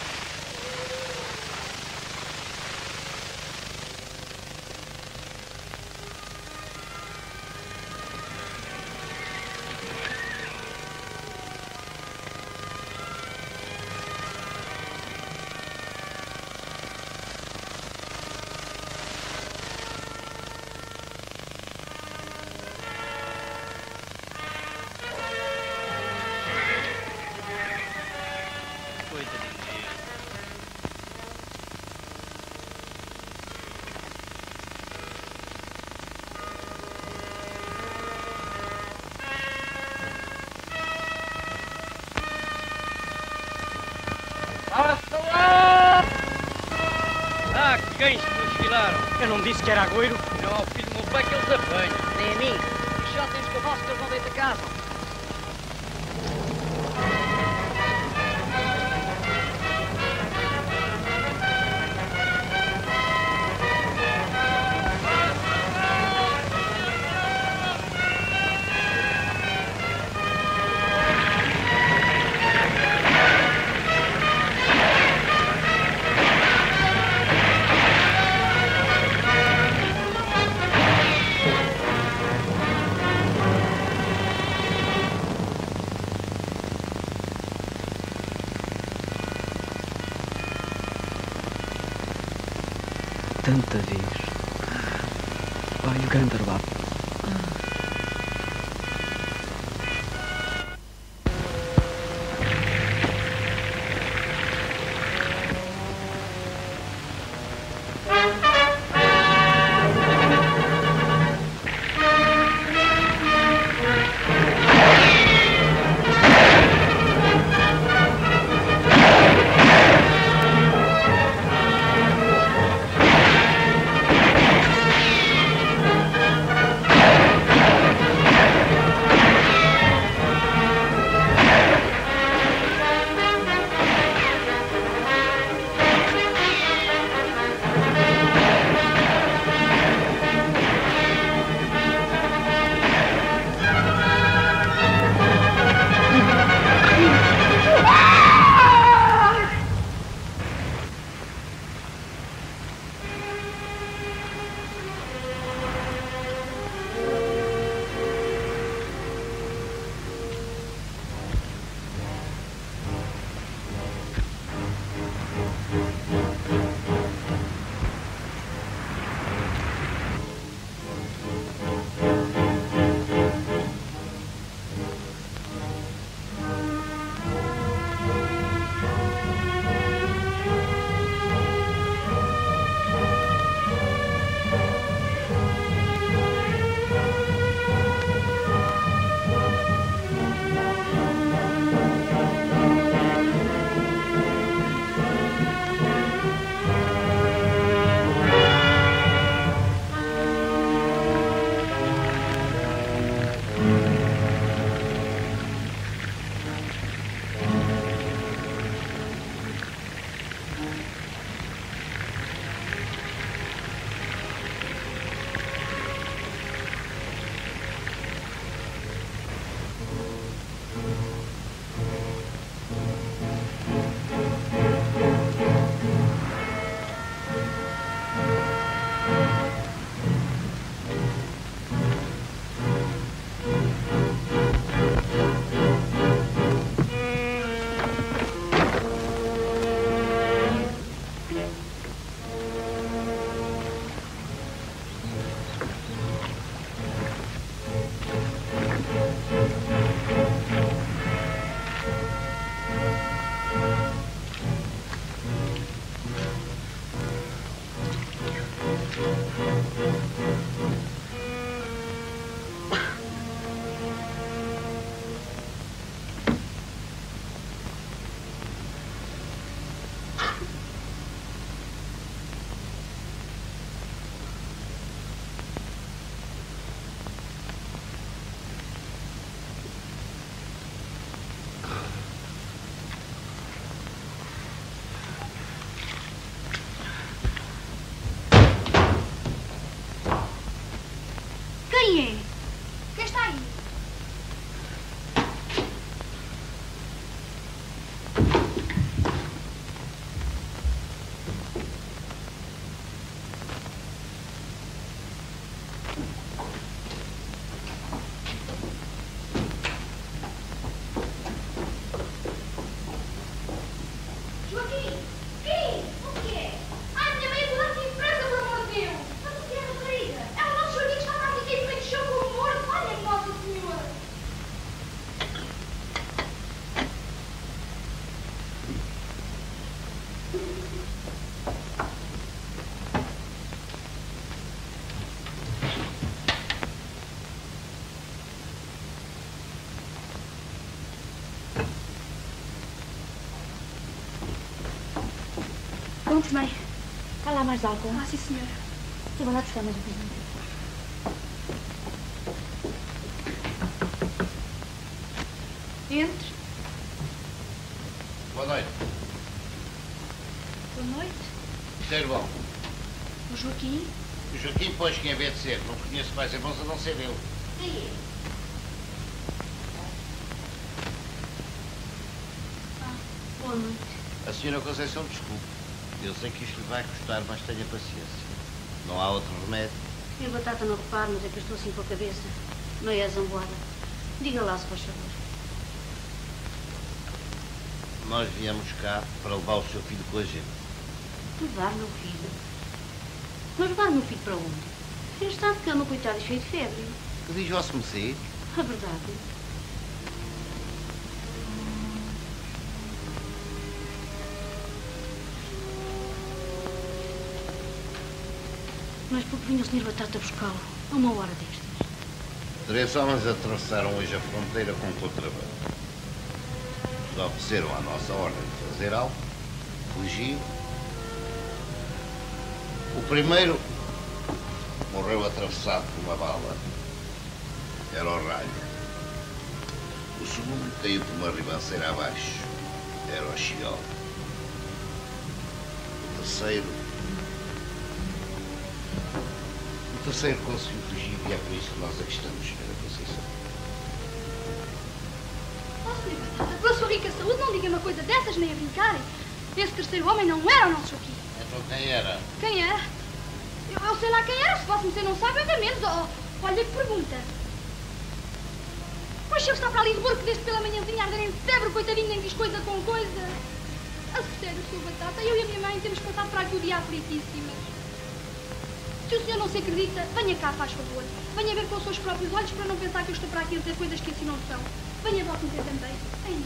Ah, cães que nos filaram. Eu não disse que era agoiro? Não ao filho do meu pai que eles apanham. Nem a mim. Já têm os cavalos que eles não deitam a casa. Tanta vez. Vai o Ganderlap. Prontos, mãe? Está lá mais álcool? Ah, sim, senhora. Eu vou lá buscar mais um pouquinho. Entre. Boa noite. Boa noite. Cheiro bom. O Joaquim? O Joaquim, pois, quem havia de ser. Não conheço mais irmãos a não ser eu. Quem é? Ah, boa noite. A senhora Conceição, desculpe. Eu sei que isto lhe vai custar, mas tenha paciência. Não há outro remédio. E a batata não reparo, mas é que eu estou assim com a cabeça. Não é a zamboada. Diga lá, se faz favor. Nós viemos cá para levar o seu filho com a gente. Levar meu filho? Mas levar meu filho para onde? Ele está de cama, coitado, e cheio de febre. Que diz vosso mercê? A verdade. Mas por que vinha o senhor Batata buscá-lo a uma hora destas? Três homens atravessaram hoje a fronteira com contrabando. Ofereceram a nossa ordem de fazer algo, fugiu. O primeiro morreu atravessado por uma bala. Era o Ralho. O segundo caiu por uma ribanceira abaixo. Era o Chiola. O terceiro... O terceiro conseguiu fugir e é por isso que nós aqui estamos, senhora Conceição. Oh, senhor Batata, pela sua rica saúde, não diga uma coisa dessas nem a brincarem. Esse terceiro homem não era o nosso Joaquim. Então quem era? Quem era? Eu, eu sei lá quem era. Se fosse você não sabe, ainda menos. Oh, olha que pergunta. Pois se ele está para ali de burro que desde pela manhãzinha a arder em febre, coitadinho, nem diz coisa com coisa. A sério, senhor Batata, eu e a minha mãe temos passado para aqui o dia aflitíssimas. Se o senhor não se acredita, venha cá, faz favor. Venha ver com os seus próprios olhos para não pensar que eu estou para aqui a dizer coisas que assim não são. Venha lá comigo também. Venha.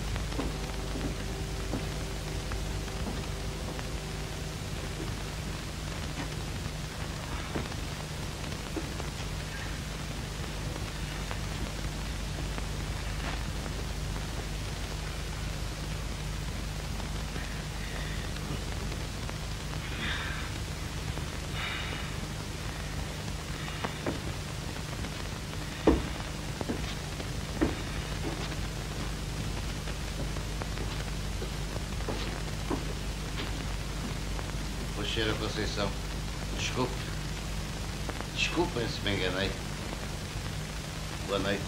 Senhora Conceição, desculpe. Desculpem se me enganei. Boa noite.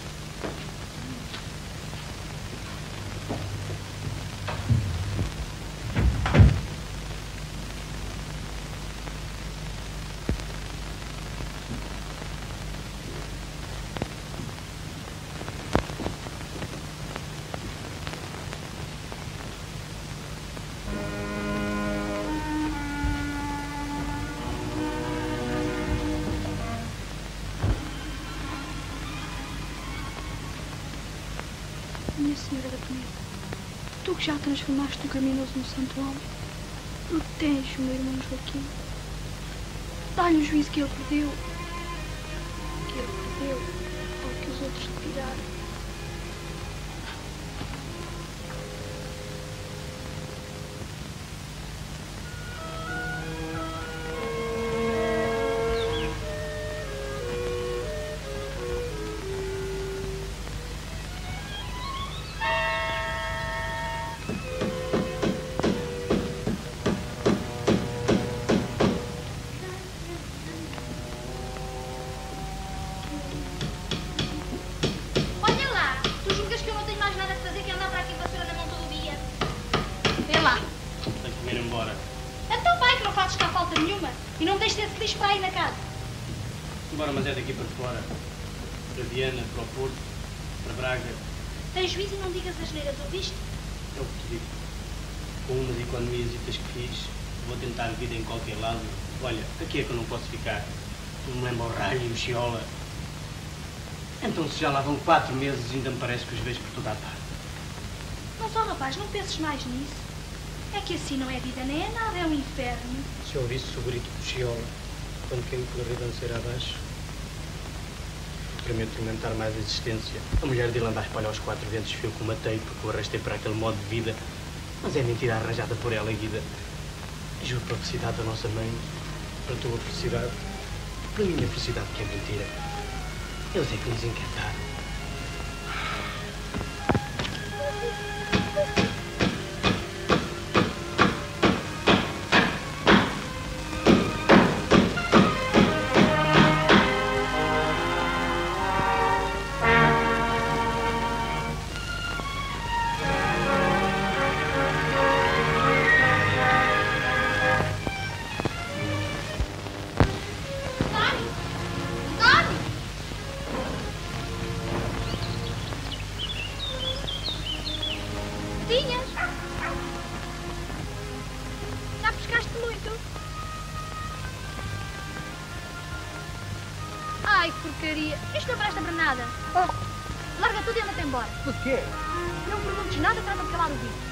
Minha Senhora da Peneda, tu que já transformaste o criminoso no santo homem, protege o meu irmão Joaquim. Dá-lhe o juízo que ele perdeu, que ele perdeu, ou que os outros lhe tiraram. E não me deixes ser feliz para ir na casa. Embora, mas é daqui para fora. Para Viana, para o Porto, para Braga. Tens juízo e não digas as neiras, ouviste? É o que te digo. Com umas economias que fiz, vou tentar vida em qualquer lado. Olha, aqui é que eu não posso ficar. Tu me lembra o Ralho e o Chiola. Então, se já lá vão quatro meses, ainda me parece que os vejo por toda a parte. Mas, ó rapaz, não penses mais nisso. É que assim não é vida, nem é nada, é um inferno. Se eu ouvisse o grito do Chiola, quando caiu pela ribanceira abaixo, para me atormentar mais a existência, a mulher dele anda a espalhar os quatro ventos fio que o matei porque o arrastei para aquele modo de vida, mas é mentira arranjada por ela, Guida. Juro pela felicidade da nossa mãe, pela tua felicidade, pela minha felicidade, que é mentira. Eles é que nos encantaram. Ai, porcaria. Isto não presta para nada. Oh, larga tudo e anda-te embora. Por quê? Não perguntes nada, trata de calar o bico.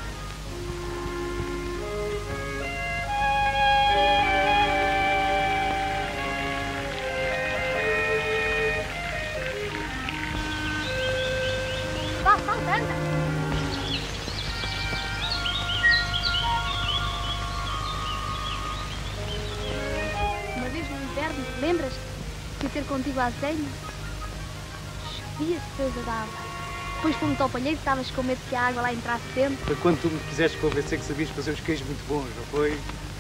Vá, salta, anda. Uma vez no inverno, lembras-te? Fui ter contigo à Zenha. Chovia-se coisa d'água. Depois fomos ao palheiro e estavas com medo que a água lá entrasse dentro. Foi quando tu me quiseste convencer que sabias fazer uns queijos muito bons, não foi?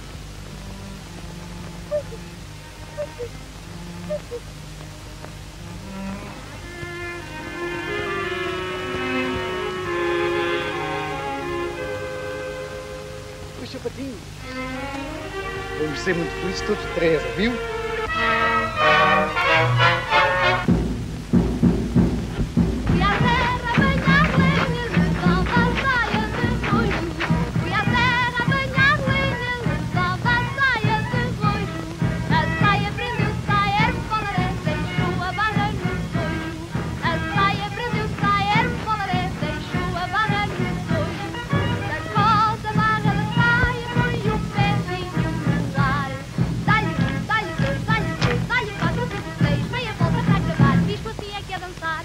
Puxa, Patinho. Vamos ser muito felizes todos três, viu? Fui à terra banhar lenha, levava a saia de roxo. Fui à terra banhar lenha, levava a saia de roxo. A saia prendeu-se à erva, deixou a barra no sojo. A saia prendeu-se à erva, deixou a barra no sojo. Sacode a barra da saia, põe o pezinho no lugar. Dá-lhe, dá-lhe, dá-lhe, dá-lhe quatro, cinco, seis, meia volta para acabar. Visto assim é que é dançar.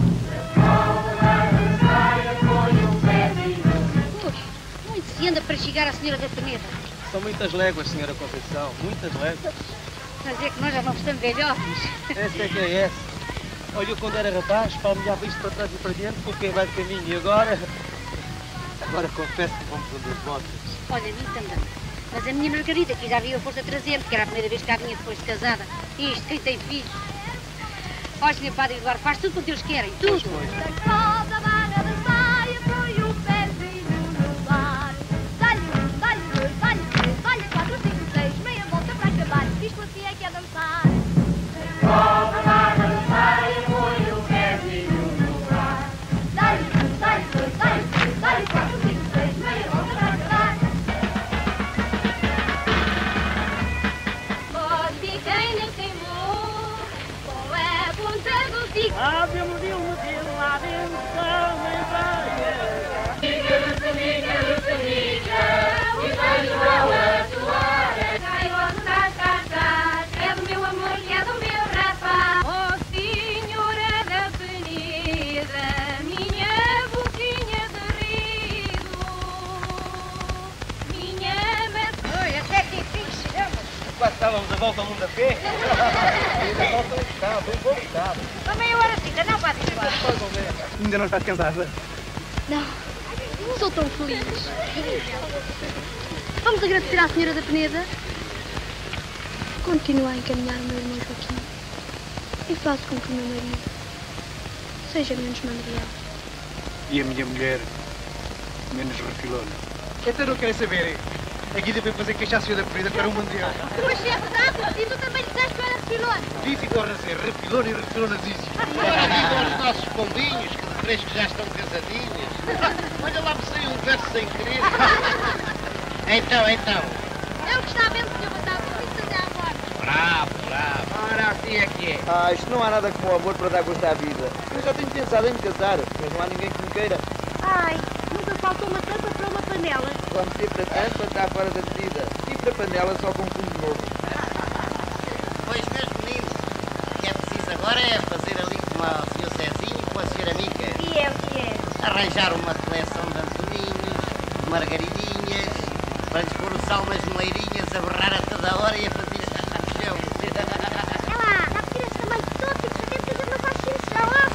Muito se anda para chegar à Senhora da Peneda. São muitas léguas, Senhora Conceição, muitas léguas. Mas é que nós já não estamos velhotes. Essa é que é essa. Olha, eu quando era rapaz, palmeava isto para trás e para diante, porque vai de caminho. E agora... Agora confesso que vamos fazer as botas. Olha, a mim também. Mas a minha Margarida, que já viu a força trazendo, que era a primeira vez que cá vinha depois de casada. E isto, quem tem filhos? Ó, senhor Padre Eduardo, faz tudo quanto eles querem, tudo. Sacode a barra da saia, põe o pezinho no lugar. Dá-lhe um, dá-lhe dois, dá-lhe três, dá-lhe quatro, cinco, seis, meia volta para acabar. Visto assim é que é dançar. Sacode a barra da saia, põe o pezinho no lugar. Dá-lhe um, dá-lhe dois, dá-lhe três, dá-lhe quatro, cinco, seis, meia volta para acabar. Pode quem nem queimou, qual é a ponta do bico? Ave Maria, Maria, lá dentro também vai. Miga, luta, miga, luta, miga, o beijo ao atuar. Cai logo nas cartas, é do meu amor e é do meu rapaz. Oh, senhora da Peneda, minha boquinha de riso, minha maçã. Oi, até que enfim chegamos. Quase estávamos a volta ao mundo a pé. Ainda volta um bocado, um bom bocado. Uma meia hora fica, não, Padre Eduardo? Ainda não estás cansada? Não, sou tão feliz. Vamos agradecer à Senhora da Peneda. Continuo a encaminhar o meu irmão Joaquim e faço com que o meu marido seja menos mandrião. E a minha mulher, menos refilona. Então não querem saber? A Guida veio fazer queixar a senhora da Peneda para um mandrião. Pois é verdade, e tu também disseste que eu era refilona. Disse e torna a ser refilona e refilona diz. Ora, digam aos nossos pombinhos que de fresco já estão casadinhas. Olha lá, me saiu um verso sem querer. Então, então. É o que está bem, senhor Batata, por isso até à morte. Bravo, bravo. Ora, assim é que é. Ah, isto não há nada como o amor para dar gosto à vida. Eu já tenho pensado em me casar, mas não há ninguém que me queira. Ai, nunca faltou uma tampa para uma panela. Quando ser para tampa, está fora da medida. E para panela só com fundo novo. Pois, meus meninos, o que é preciso agora é fazer ali com o senhor Zezinho e com a senhora Mica. E é o que é. Arranjar uma coleção de Antoninhos, de Margaridinhas, para lhes pôr o sal nas moleirinhas, a berrar a toda a hora e a fazer xixi no chão. É lá, dá para tirar esse tamanho todo, tipo, já tem que fazer uma faixinha no chão, ó,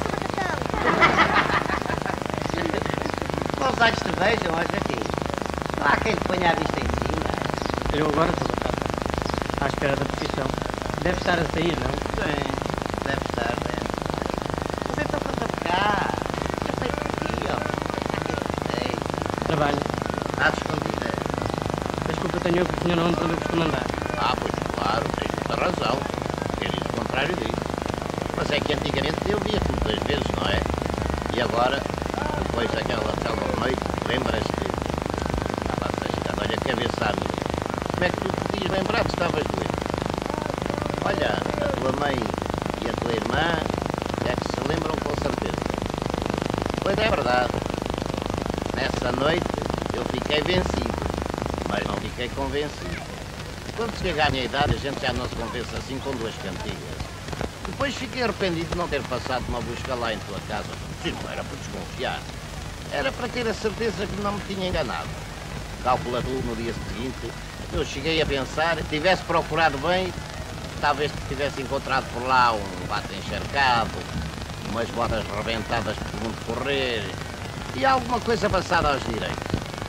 seu batacão. Com os olhos te vejam, olha aqui. Não há quem te ponha a vista em cima. Eu agora estou à espera da posição. Deve estar a sair, não? Sim, deve estar, deve. Mas então conta cá. Já foi aqui, ó. Ei. Trabalho. Está escondida. Desculpa, tenho eu que o senhor não anda onde eu costumo andar. Ah, pois claro, tens muita razão. Queres o contrário disso. Mas é que antigamente eu via-te muitas vezes, não é? E agora, depois daquela célebre noite, lembras-te? Estava assassinado, olha a cabeça à minha. Como é que tu podias lembrar que estavas doente? Olha, a tua mãe e a tua irmã é que se lembram com certeza. Pois é verdade. Nessa noite eu fiquei vencido, mas não fiquei convencido. Quando se chega à minha idade, a gente já não se convence assim com duas cantigas. Depois fiquei arrependido de não ter passado uma busca lá em tua casa. Sim, não era por desconfiar. Era para ter a certeza que não me tinha enganado. Calcula tu, no dia seguinte, eu cheguei a pensar, se tivesse procurado bem, talvez tivesse encontrado por lá um bate encharcado, umas botas rebentadas por mundo correr e alguma coisa passada aos direitos.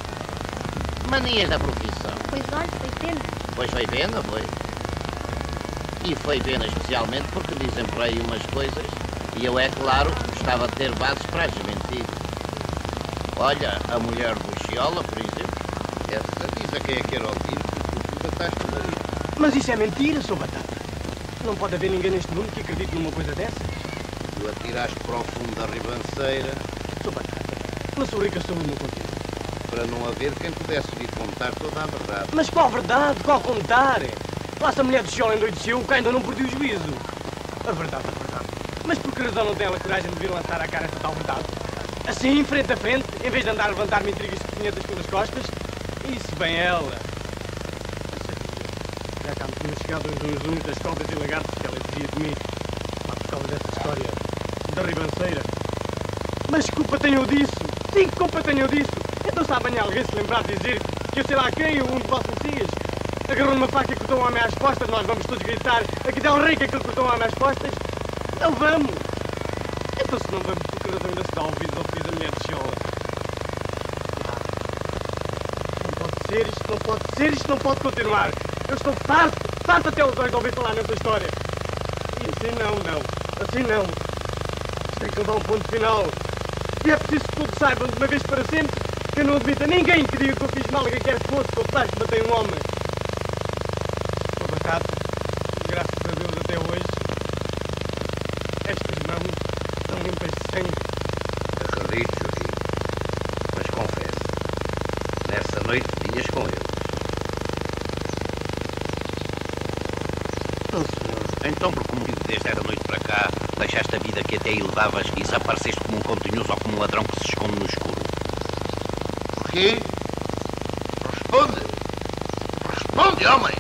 Manias da profissão. Pois olha, foi pena. Pois foi pena, foi. E foi pena especialmente porque dizem por aí umas coisas e eu, é claro, gostava de ter bases para as desmentir. Olha, a mulher do Chiola, por exemplo, essa diz a quem é que era o tiro que tu mataste o marido. Mas isso é mentira, seu Batata. Não pode haver ninguém neste mundo que acredite numa coisa dessas. Tu atiraste para o fundo da ribanceira. Seu Batata, na sua rica saúde não continua. Para não haver quem pudesse vir contar toda a verdade. Mas qual verdade? Qual contar? Lá se a mulher do Chiola endoideceu, cá ainda não perdeu o juízo. A verdade, a verdade. Mas por que razão não tem ela coragem de vir lançar à cara essa tal verdade? Assim, frente a frente, em vez de andar a levantar-me intrigas pequenitas pelas costas? Isso bem ela. Já cá me tinham chegado uns zunzuns das cobras e lagartos que ela dizia de mim. Lá por causa dessa história da ribanceira. Mas que culpa tenho eu disso? Sim, que culpa tenho eu disso? Então se amanhã alguém se lembrar de dizer que eu sei lá quem, um de vossos messias, agarrou numa faca e cortou um homem às costas, nós vamos todos gritar aqui dá um rei que aquele cortou um homem às costas? Não vamos! Então se não vamos, por que razão ainda se dá ouvidos ao feliz a mulher de Chiola? Não pode ser, isto não pode ser, isto não pode continuar. Eu estou farto, farto até os olhos de ouvir falar nessa história. E assim não, não, assim não. Isto tem que levar um ponto final. E é preciso que todos saibam de uma vez para sempre que eu não admito a ninguém que diga que eu fiz mal a quem quer que fosse, que eu flash que matei um homem. Sou Batata, graças a Deus até hoje, estas mãos estão limpas de sangue. Acredito, Joaquim. Mas confesso, nessa noite vinhas com eles. Não, senhor. Então, por que motivo desde esta noite para cá deixaste a vida que até aí levavas e desapareceste como um continhoso ou como um ladrão que se esconde no escuro? Porquê? Responde! Responde, homem!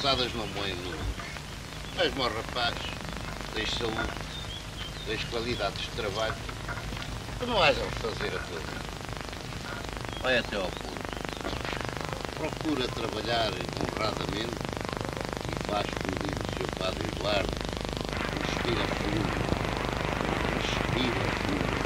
caçadas não moem muito. Mas, meu rapaz, tens saúde, tens qualidades de trabalho, que não hajas de fazer a toda. Vai até ao ponto. Procura trabalhar honradamente e faz como diz o seu padre Eduardo. Respira fundo. Respira fundo.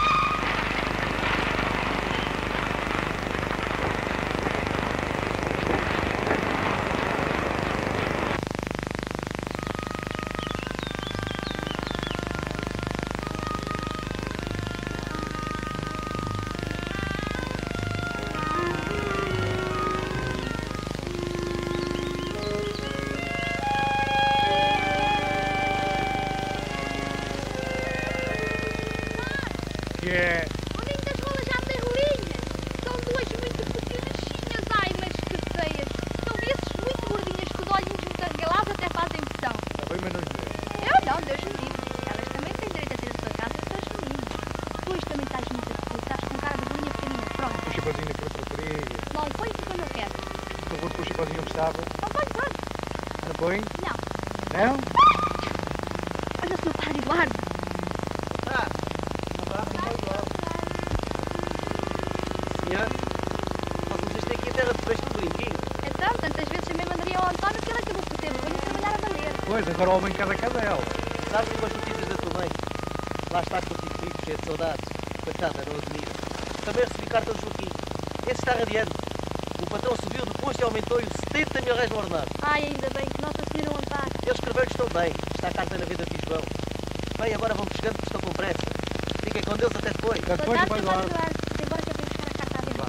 Agora o homem cada cadela. Sabes umas notícias da tua mãe? Lá está contigo comigo, cheio de saudades. Coitada, não admiro. Também recebi carta do Joaquim. Esse está radiante. O patrão subiu de posto e aumentou-lhe setenta mil reais no ordenado. Ai, ainda bem que Nossa Senhora o ampare. Eles escreveram estão bem. Está a carta na vida de João. Bem, agora vão chegando porque estão com pressa. Fiquem com Deus até depois. Até depois, depois lá. Embora que eu tenho que buscar a carta à dentro.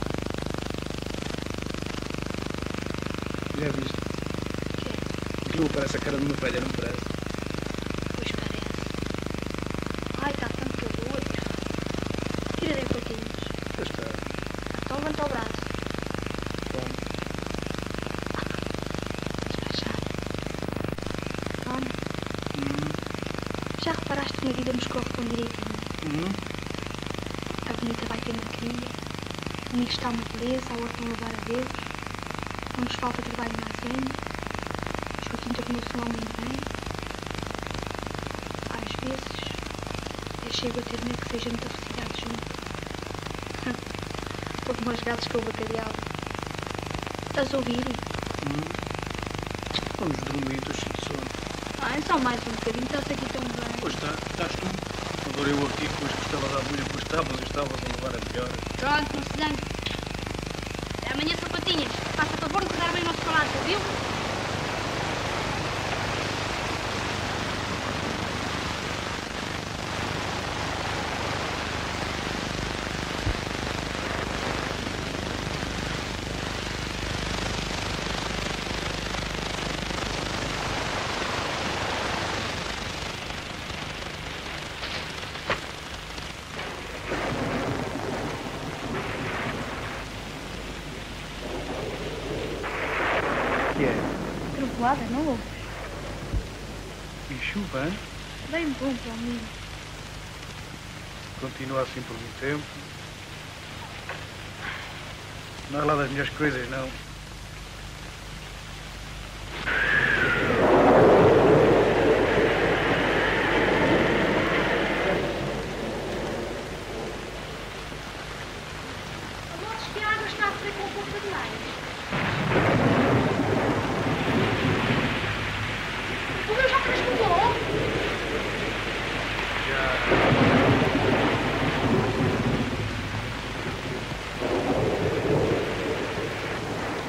Já viste? Aquilo parece a cara de uma velha, não parece? Pois parece. Ai, está tanto calor. Tira daí um pouquinho. Pois está. Então levanta o braço. Toma. Despachar. Toma. Hum. Já reparaste que na vida nos corre tão direitinho? Hum. A bonita vai ter uma cria. O amigo está uma beleza, a outra a levar a Deus. Não nos falta trabalho na azenda. Tornou-se um homem bem. Às vezes, eu chego a ter medo que seja muita felicidade junto. Como os gatos com o bacalhau. Estás a ouvir? Hum. Vamos dormir, estou cheio de sono. Ah, só mais um bocadinho, está-se aqui tão bem. Pois está, estás tu. Agora eu aqui com as costelas à bolha, com as tábuas e estavas a levar a melhor. Pronto, não se zangue. Amanhã, sapatinhas, faça favor de cuidar bem o nosso palácio, viu? Não ouves? E chuva, hein? Bem bom para o menino. Continua assim por muito tempo. Não é lá das minhas coisas, não. Acho que a água está a ser com força demais. O meu já transbordou? Já.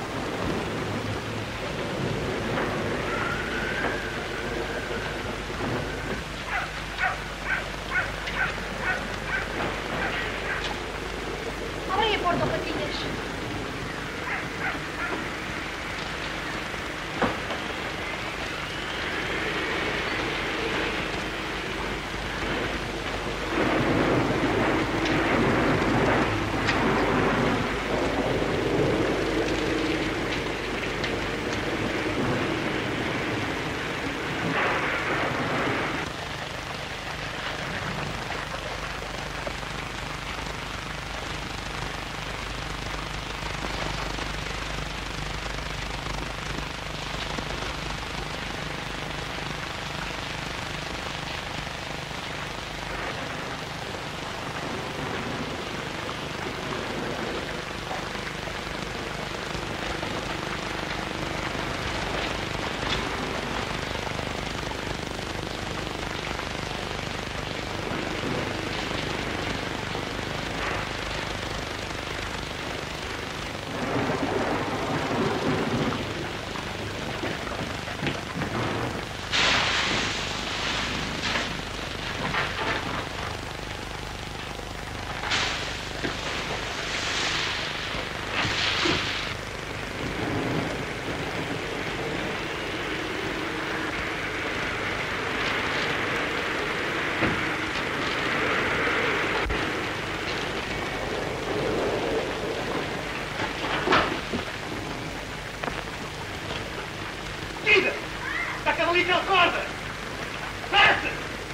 Maldita acorda! Desce!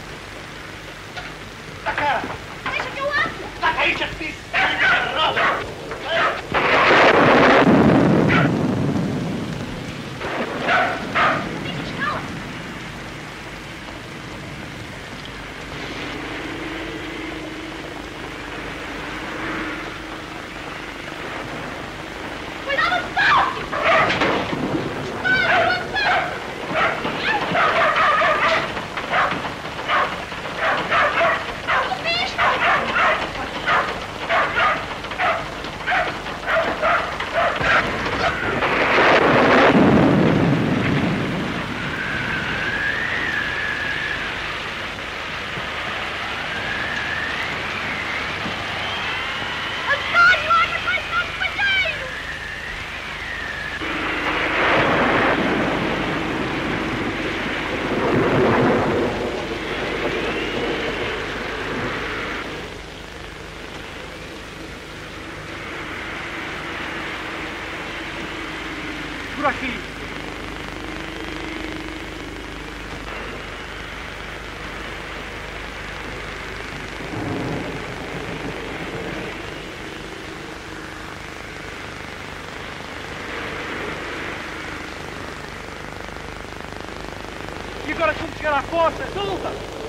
Está cá! Deixa que eu ando! Está cá, isso é que disse! Roda! Por aqui. E agora como chegar à costa? Solta!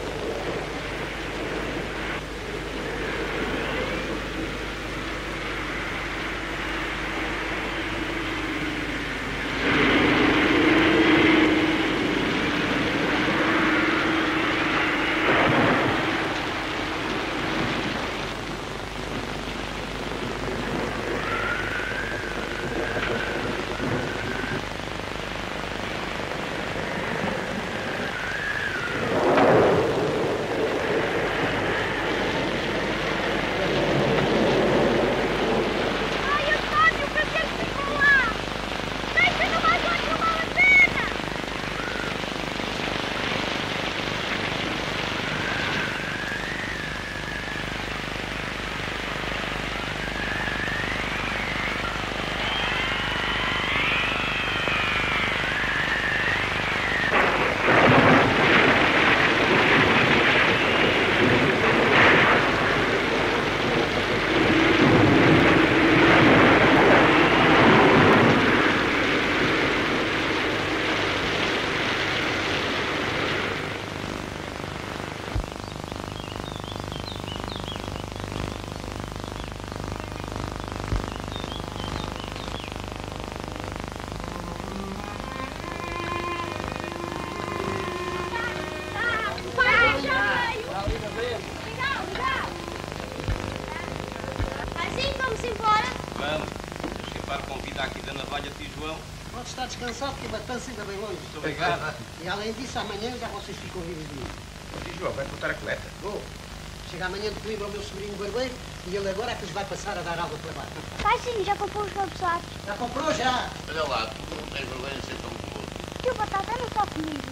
Pode estar descansado, que a batança ainda bem longe. Muito obrigado. E além disso, amanhã já vocês ficam vivos de mim. E João, vai botar a coleta? Vou. Chega amanhã de Coimbra o meu sobrinho barbeiro e ele agora é que lhes vai passar a dar água para baixo. Pai, sim, já comprou os cabeçados. Já comprou, já? Olha lá, tu não tens vergonha de ser tão gordo. Tio Batata não está comigo.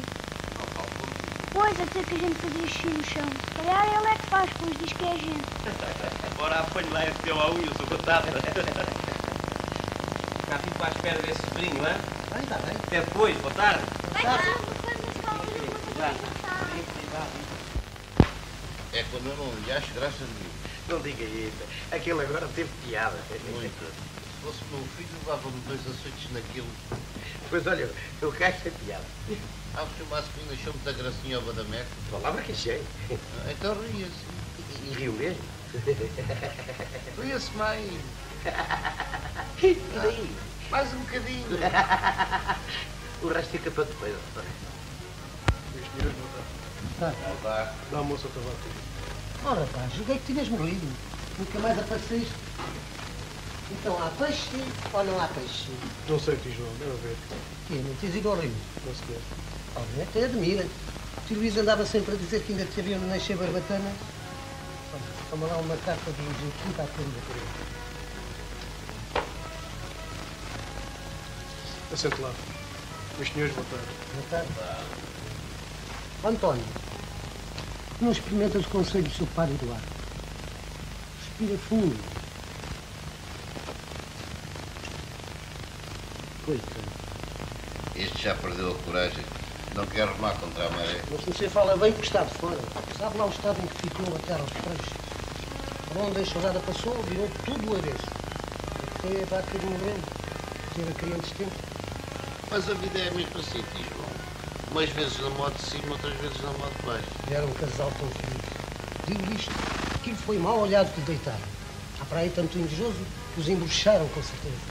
Pois, a dizer que a gente fazia xixi no chão. Se calhar ele é que faz, pois diz que é a gente. Bora apanho lá esse teu à unha, seu Batata. Já fico à espera desse sobrinho, hein? Bem, está bem. Até depois, boa tarde. Vai lá, depois na escola eu vou É quando eu não lhe acho graça nenhuma. Não diga isso. Aquele agora teve piada. Muito. Se fosse meu filho, levava-me dois açoites naquilo. Pois olha, eu caio sem piada. Ah, o senhor Masculino achou muita gracinha ao Badameco? Palavra que achei. Então ria-se. E, e riu mesmo? Ria-se mais. E daí? Mais um bocadinho. O resto fica para depois. Meus senhores, boa tarde. Tá. Dá a moça para bater. Ora, pá, julguei que tinhas morrido. Nunca mais apareceste. Então, há peixe ou não há peixe? Não sei, tio João, deve ver. Que não tens ido ao rio? Não se deve. Olha, até admira. O tio Luís andava sempre a dizer que ainda te haviam de nascer barbatanas. Olha, toma lá uma carta do Joaquim para a tua natureza. Assente lá. Meus senhores, boa tarde. Boa tarde. António, não experimentas o conselho do seu padre Eduardo. Respira fundo. Pois é. Este já perdeu a coragem. Não quer remar contra a maré. Mas você fala bem que está de fora. Sabe lá o estado em que ficou a terra aos peixes? Por onde a enxurrada passou, virou tudo o avesso. Foi a vaca de morrendo. Teve a criança de tempo. Mas a vida é mesmo assim, tio João. Umas vezes na moto de cima, outras vezes na moto de baixo. Era um casal tão feliz. Digo isto, aquilo foi mal olhado que lhe deitaram. Há para aí tanto invejoso que os embruxaram, com certeza.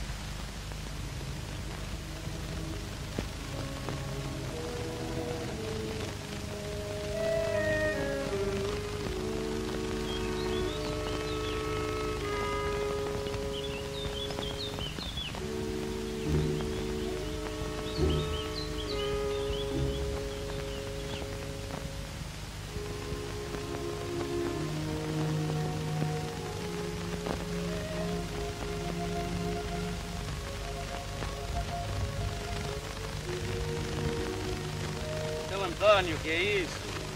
Antônio, que é isso?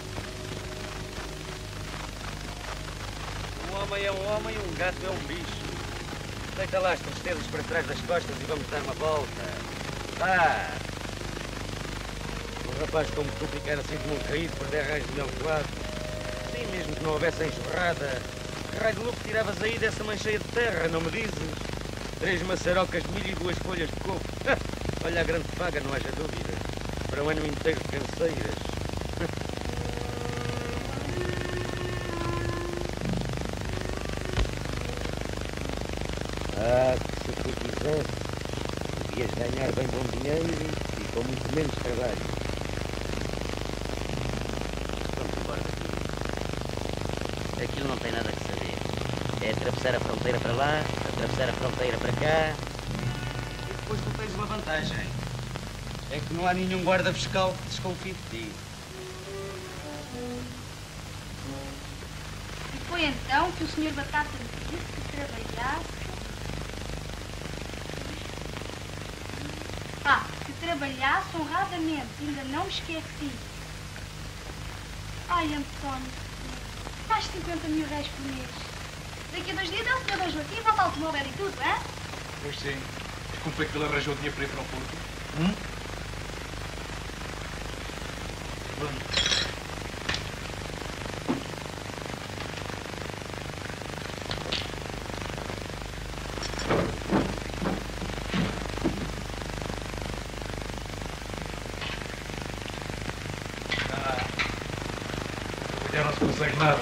Um homem é um homem e um gato é um bicho. Deita lá as tristezas para trás das costas e vamos dar uma volta. Vá! Um rapaz como tu ficar assim de mão caído, perder raios de mel coado. Sim, mesmo que não houvesse enxurrada. Que raio de louco tiravas aí dessa mancheia de terra, não me dizes? Três maçarocas de milho e duas folhas de coco. Olha a grande paga, não haja dúvida. Para um ano inteiro de canseiras. Ah, que se tu quisesse, podias ganhar bem bom dinheiro e com muito menos trabalho. Vamos embora daqui. Aquilo não tem nada que saber. É atravessar a fronteira para lá, atravessar a fronteira para cá. E depois tu tens uma vantagem. É que não há nenhum guarda fiscal que desconfie de ti. E foi então que o senhor Batata me disse que trabalhasse... Ah, que trabalhasse honradamente. Ainda não me esqueci. Ai, António, mais cinquenta mil reais por mês. Daqui a dois dias é o senhor Dom Joaquim, volta ao automóvel e tudo, é? Pois sim. Desculpa que ele arranjou dinheiro para ir para o Porto. Hum? Vamos. Ah, já não se consegue nada.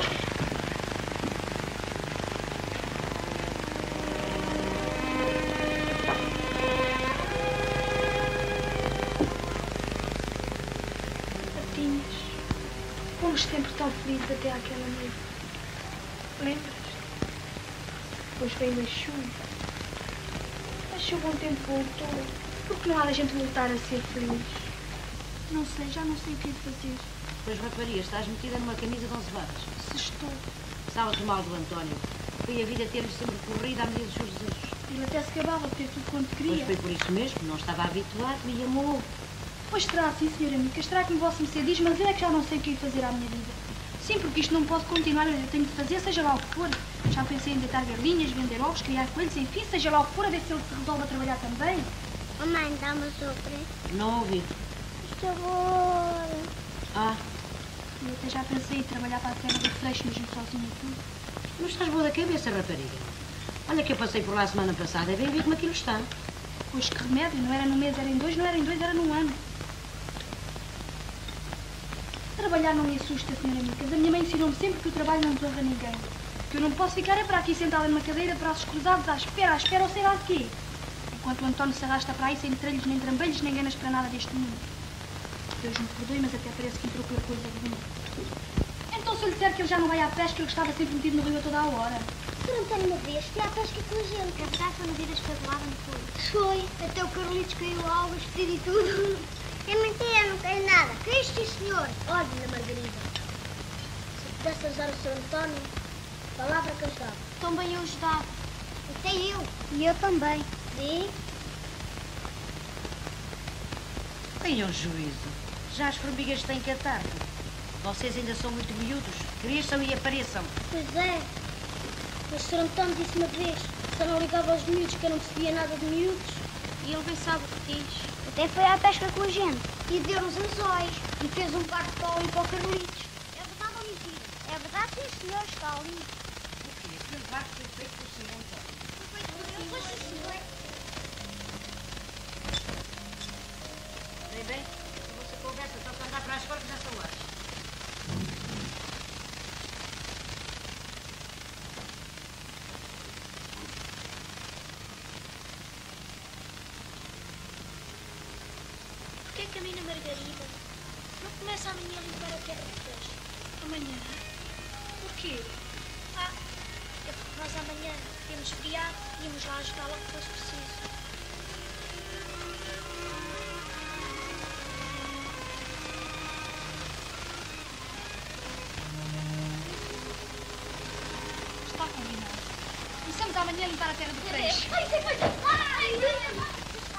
Fomos sempre tão felizes até àquela noite. Lembras? Depois veio a chuva. A chuva um tempo voltou. Por que não há da gente voltar a ser feliz? Não sei, já não sei o que é de fazer. Pois, rapariga, estás metida numa camisa de onze varas. Se estou. Sabes o mal do António. Foi a vida ter-nos sempre corrido à medida dos seus desejos. Ele até se gabava de ter tudo quanto queria. Pois foi por isso mesmo, não estava habituado e amou. Pois terá, sim, senhora amiga. Estará como vossa mercê diz, mas eu é que já não sei o que é fazer à minha vida. Sim, porque isto não pode continuar, eu tenho de fazer, seja lá o que for. Já pensei em deitar galinhas, vender ovos, criar coelhos, enfim, seja lá o que for, a ver se ele se resolve a trabalhar também. Mamãe, dá-me sopa. Não ouvi. Por favor. Ah. Eu até já pensei em trabalhar para a terra do freixo, mesmo sozinha e tudo. Não estás boa da cabeça, rapariga. Olha que eu passei por lá a semana passada e bem ver como aquilo está. Pois que remédio, não era num mês, era em dois, não era em dois, era num ano. Trabalhar não me assusta, senhora Micas. A minha mãe ensinou-me sempre que o trabalho não desonra ninguém. Que eu não posso ficar é para aqui sentada numa cadeira, braços cruzados, à espera, à espera, ou sei lá de quê. Enquanto o António se arrasta para aí sem trelhos, nem trambalhos, nem ganas para nada deste mundo. Deus me perdoe, mas até parece que entrou por coisa de mim. Então se eu lhe disser que ele já não vai à pesca, ele estava sempre metido no rio a toda a hora. senhor António uma vez foi à pesca com a gente. A verdade foi uma vida espetacular, não foi? Foi. Até o Carlitos caiu a água, espedido e tudo. É mentira, não tem nada. Que é isto, senhor? Olha, Ana Margarida. Se pudesse ajudar o senhor António, palavra que ajudava. Também eu ajudava. Até eu. E eu também. E? Tenham juízo. Já as formigas têm catarro. Vocês ainda são muito miúdos. Cresçam e apareçam. Pois é. Mas o senhor António disse uma vez que só não ligava aos miúdos, que eu não percebia nada de miúdos. E ele bem sabe o que diz. Até foi à pesca com a gente. E e deu uns anzóis e fez um par de Paulinho para o Carlitos. É verdade ou mentira? É verdade, sim, senhor, está ali. O quê? Que barco foi feito por senhor António? Foi feito por ele, foi sim, senhor. Bem, bem, você conversa só para andar para a escola que já são horas. Porquê é que caminha Margarida? Não começa amanhã a limpar a terra de peixe? Amanhã? Porquê? Ah, é porque nós amanhã temos feriado e íamos lá ajudá-la que fosse preciso. Está combinado. Começamos amanhã a limpar a terra do peixe. Ai, tem coisa! Ai!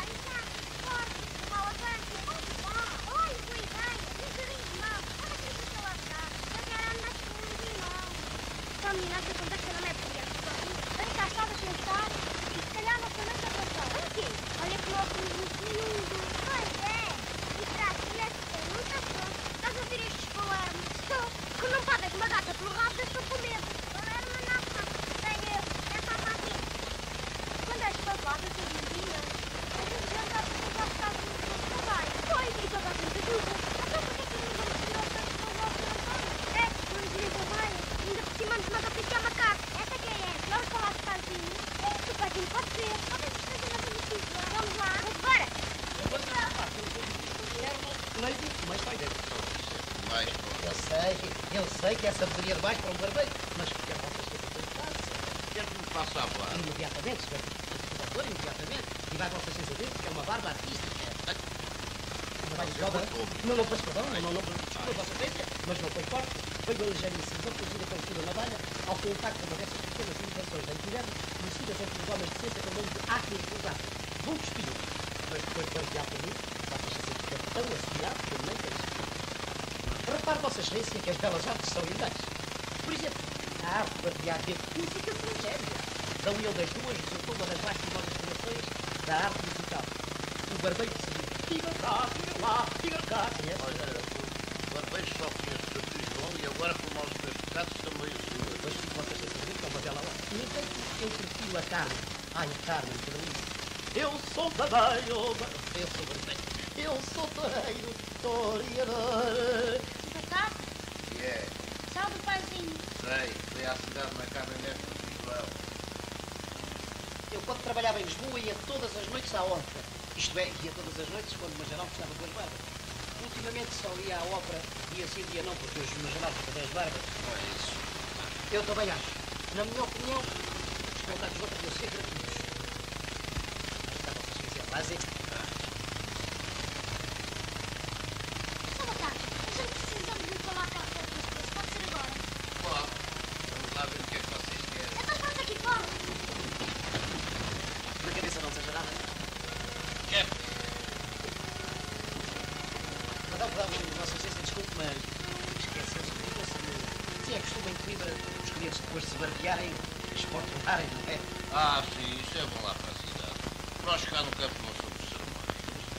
Menina, que acontece que não é criança sozinha. Vem cá, estava a pensar e se calhar não foi nada passar. O quê? Olha que nós temos muito miúdo. Pois é. E para as crianças tem muita sorte. Estás a ouvir estes palermas? Estou. Que não podem com uma gata pelo rabo, deixam com medo. Palerma não, tem eu. É só para aqui. Quando és babada, tu menina, a gente já está a precisar de casa no seu trabalho. Pois, e toda a gente ajuda. Então por que é que não vamos ter outra pessoa ao trabalho? É, não nos liga bem. Ainda por cima nos manda ficar macaco. Essa quem é? Vamos falar de Pazinho? É, o Pazinho pode ser. Talvez esteja na beneficio. Vamos lá. Bora. Leite, mas vai dentro. Mais Eu sei, eu sei que essa poderia mais para um barbeiro, mas porque a vossa esqueça de casa. Quer que me faça a falar? Imediatamente, senhor computador, imediatamente. E vai a vossa licença dele, porque é uma barba artística. Não vai escola? Não, não faz perdão, não, não, desculpa a vossa frente, mas não foi forte. Foi uma ligeira incisão, produzida pelo fio da navalha, ao contacto de uma dessas pequenas invenções da antiguidade, conhecidas entre os homens de ciência pelo nome de acne vulgar. Vou cuspir. Mas depois de enviar por mim, vossa licença de capitão, assinado, por nem tem isso. Repare, vossa excelência, que as belas artes são iguais. Por exemplo, a arte barbear de música estrangeira. Da união das duas resultou uma das mais famosas formações da arte musical. O barbeiro de seguir. Figa cá, figa lá, figa cá. Olha, o barbeiro só conhece o seu João e agora, como aos meus pecados, também o seu. Depois fico vossa excelência que é uma bela lá. No entanto, eu prefiro a carne. Ai, a carne, Carlinhos. Eu sou barbeiro, eu sou barbeiro. Eu sou toreiro, toreador. Batata? E é? Sal do Pazinho. Sei, foi à cidade na caminhonete do João. Eu, quando trabalhava em Lisboa, ia todas as noites à ópera. Isto é, ia todas as noites quando o Mageral estava com as barbas. Ultimamente só ia à ópera dia sim, dia não, porque os Mageral ficam as barbas. Não é isso. Eu também acho. Na minha opinião, os espetáculos não podiam ser gratuitos. Está a vossa excelência básica. Só Batata, a gente precisamos de falar com a pessoa. Pode ser agora? Pode. Vamos lá ver o que é que vocês querem. Então vamos aqui fora. Na cabeça não seja nada. É. Madame, madame, nossa excelência, desculpe, mas esqueceu-se de dizer. Sim, é costume em comida os clientes depois de se barbearem, exportarem, não é? Ah, sim, isso é bom lá para a cidade. Nós cá no campo não somos cerimónios.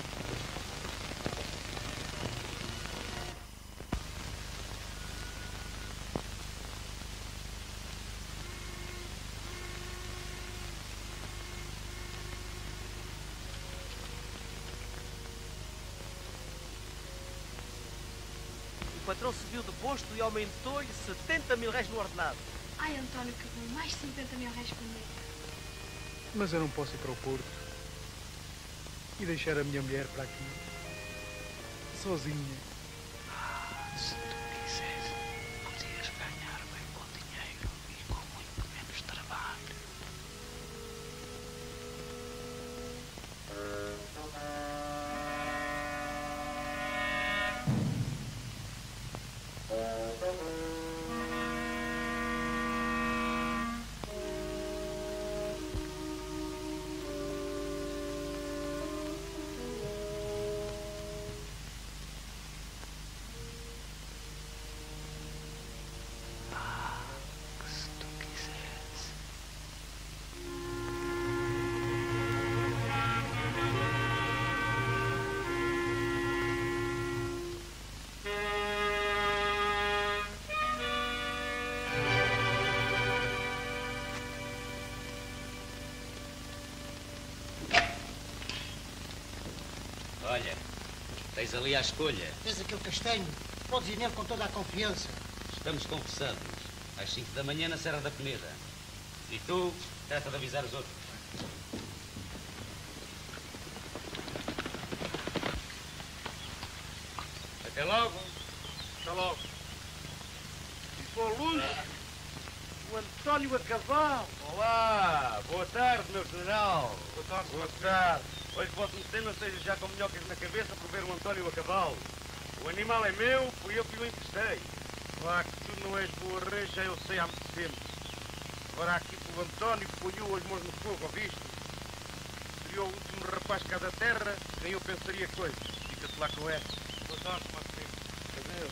O patrão subiu de posto e aumentou-lhe setenta mil réis no ordenado. Ai, António, que bom. Mais cinquenta mil reais por mês. Mas eu não posso ir para o Porto e deixar a minha mulher para aqui, sozinha. Se tu quiseres, podias ganhar bem bom dinheiro e com muito menos trabalho. Olha, tens ali à escolha. Tens aquele castanho. Podes ir nele com toda a confiança. Estamos conversados. Às cinco da manhã na Serra da Peneda. E tu, trata de avisar os outros. Até logo. Até logo. E for luz, o António a cavalo. Olá, boa tarde, meu general. Boa tarde. Boa tarde. Hoje vosso meter não esteja já com minhocas na cabeça por ver o António a cavalo. O animal é meu, fui eu que o emprestei. Lá que tu não és boa reja, eu sei há muito tempo. Agora aqui pelo António punhou as mãos no fogo, ouviste? Seria o último rapaz cá da terra, nem eu pensaria coisas. Fica-te lá com essa. Boa tarde, Martim. Adeus.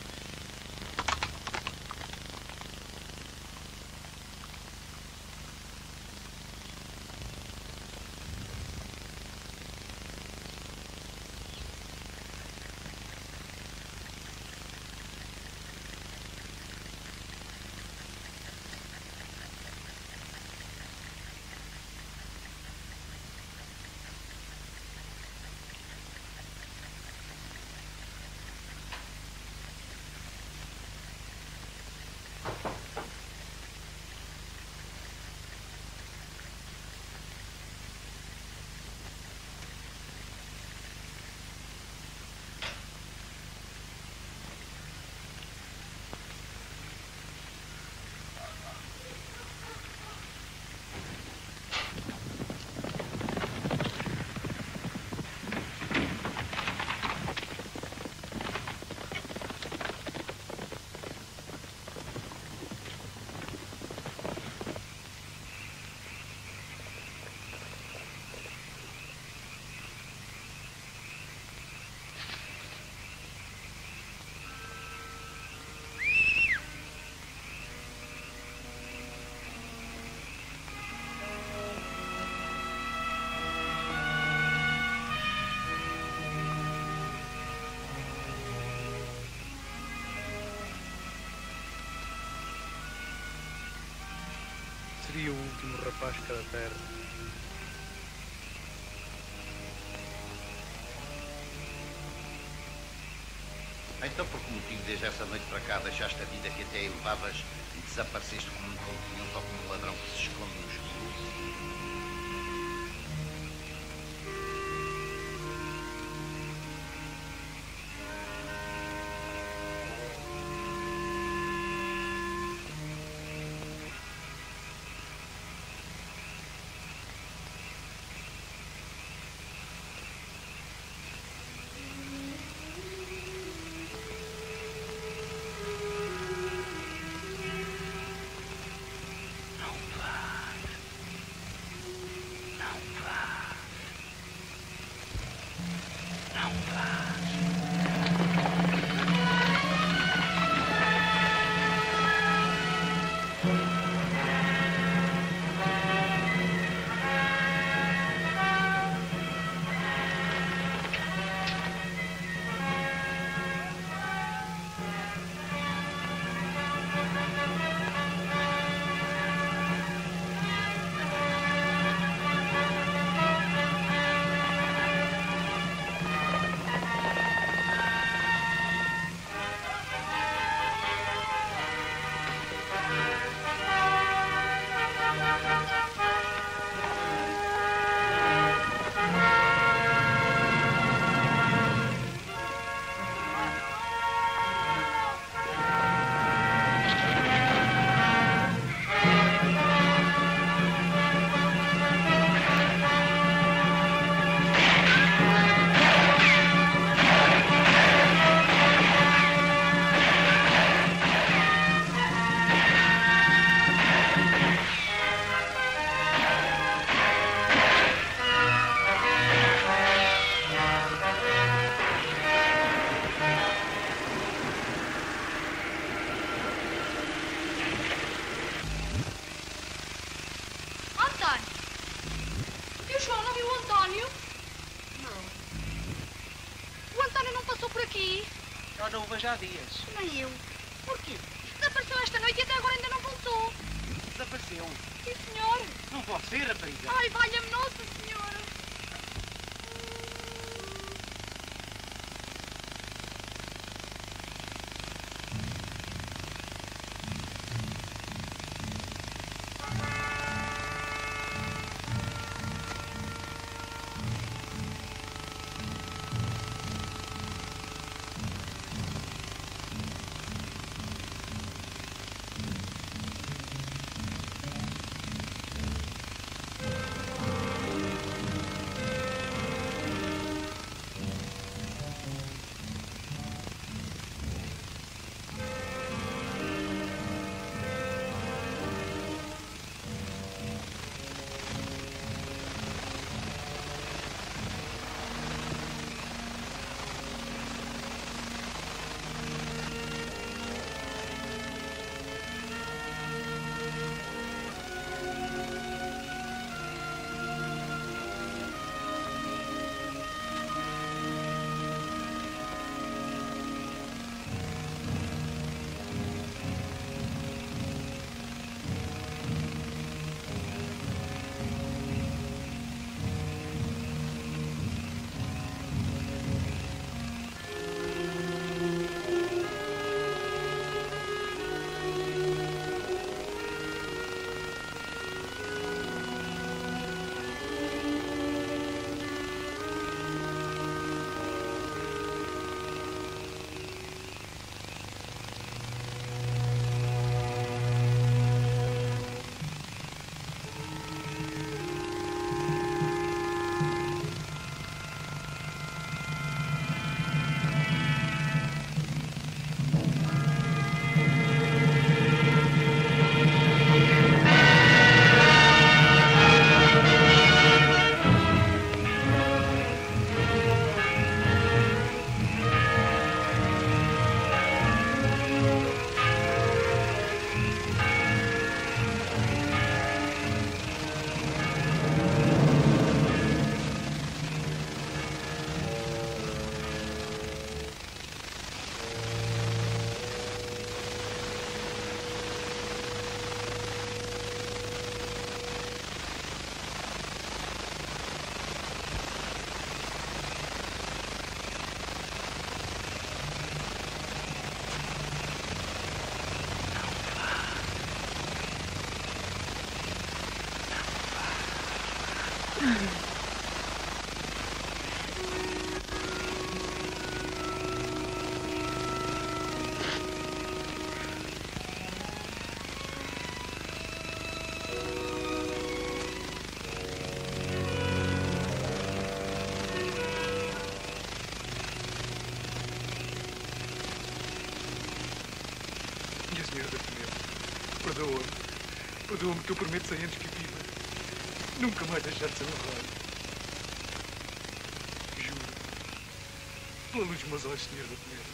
Seria o último rapaz cá da terra. Então por que motivo desde essa noite para cá deixaste a vida que até aí levavas e desapareceste como um continente ou como um ladrão que se esconde nos rios? Já não o vejo há dias. Nem eu. Porquê? Desapareceu esta noite e até agora ainda não voltou. Desapareceu? Sim, senhor. Não pode ser, rapariga. Ai, valha-me Nossa Senhora. senhora da Penela. Perdoa-me. Perdoa-me que eu prometo cem anos que viva. Nunca mais deixar de ser honrado. Juro. Pela luz dos meus olhos, senhora da Penela.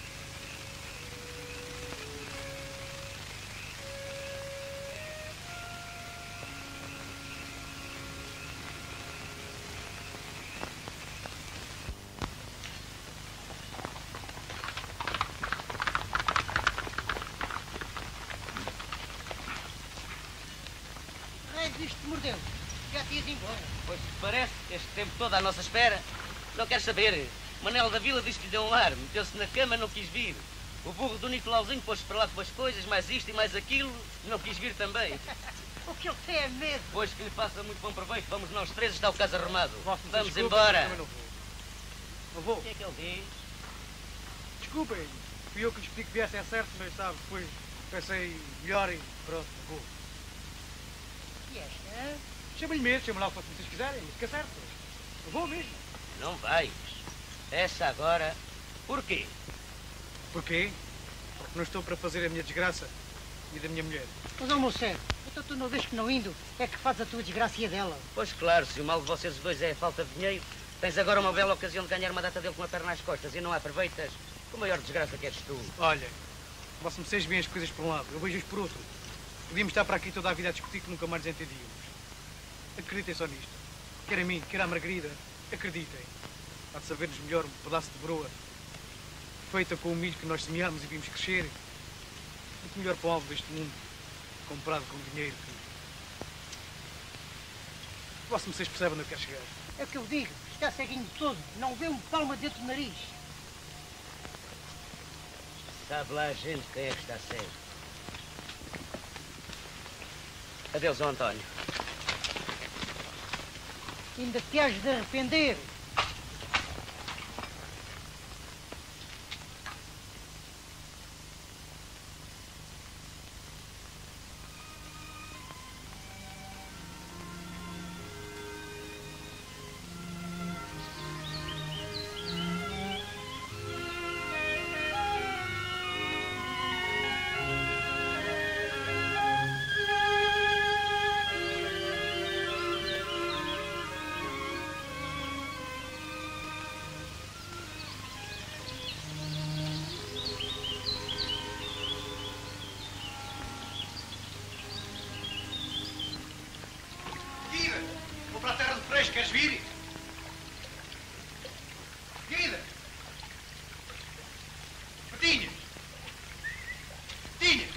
Isto mordeu. Já te ias embora. Pois parece, este tempo todo à nossa espera. Não quer saber. Manel da Vila disse que lhe deu um ar. Meteu-se na cama, não quis vir. O burro do Nicolauzinho pôs-se para lá com as coisas, mais isto e mais aquilo, não quis vir também. O que ele tem é medo. Pois que lhe faça muito bom proveito. Vamos nós três, está o caso arrumado. Vossa, Vamos desculpa, embora. Não vou. Não vou. O que é que ele diz? Desculpem, fui eu que lhes pedi que viessem a certo, mas sabe, depois pensei melhor e pronto, não vou. E esta? Chamem-lhe mesmo, chamem lá o que vocês quiserem, mas fica certo. Eu vou mesmo. Não vais. Essa agora, porquê? Porquê? Porque não estou para fazer a minha desgraça e da minha mulher. Mas, ó, meu cego, então tu não vês que não indo é que fazes a tua desgraça e a dela. Pois claro, se o mal de vocês dois é a falta de dinheiro, tens agora uma bela ocasião de ganhar uma data dele com a perna às costas e não a aproveitas, com maior desgraça que és tu. Olha, vocês me veem as coisas por um lado, eu vejo-as por outro. Podíamos estar para aqui toda a vida a discutir que nunca mais nos entendíamos. Acreditem só nisto. Quer a mim, quer a Margarida, acreditem. Há de saber-nos melhor um pedaço de broa, feita com o milho que nós semeámos e vimos crescer, muito melhor para o alvo deste mundo, comprado com dinheiro que... Vocês percebem onde eu quero chegar. É o que eu digo, está ceguinho todo, não vê um palmo dentro do nariz. Sabe lá a gente quem é que está cego. Adeus, ó António. Ainda te has de arrepender. Vou para a terra de Freixo, queres vir? Guida! Patinhas! Patinhas!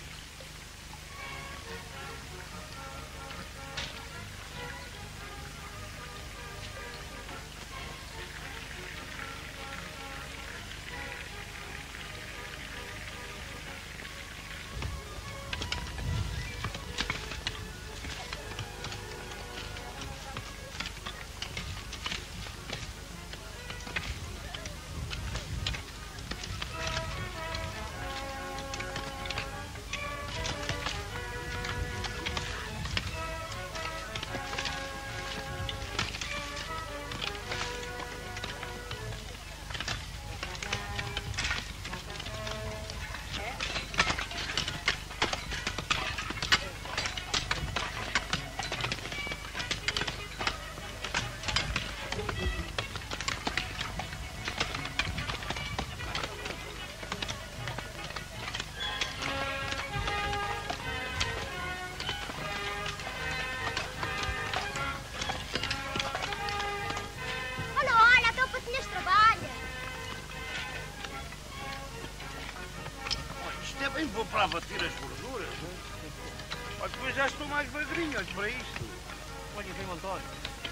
Vou para abater as gorduras. Olha, depois já estou mais magrinho, olha para isto. Olha, vem o António.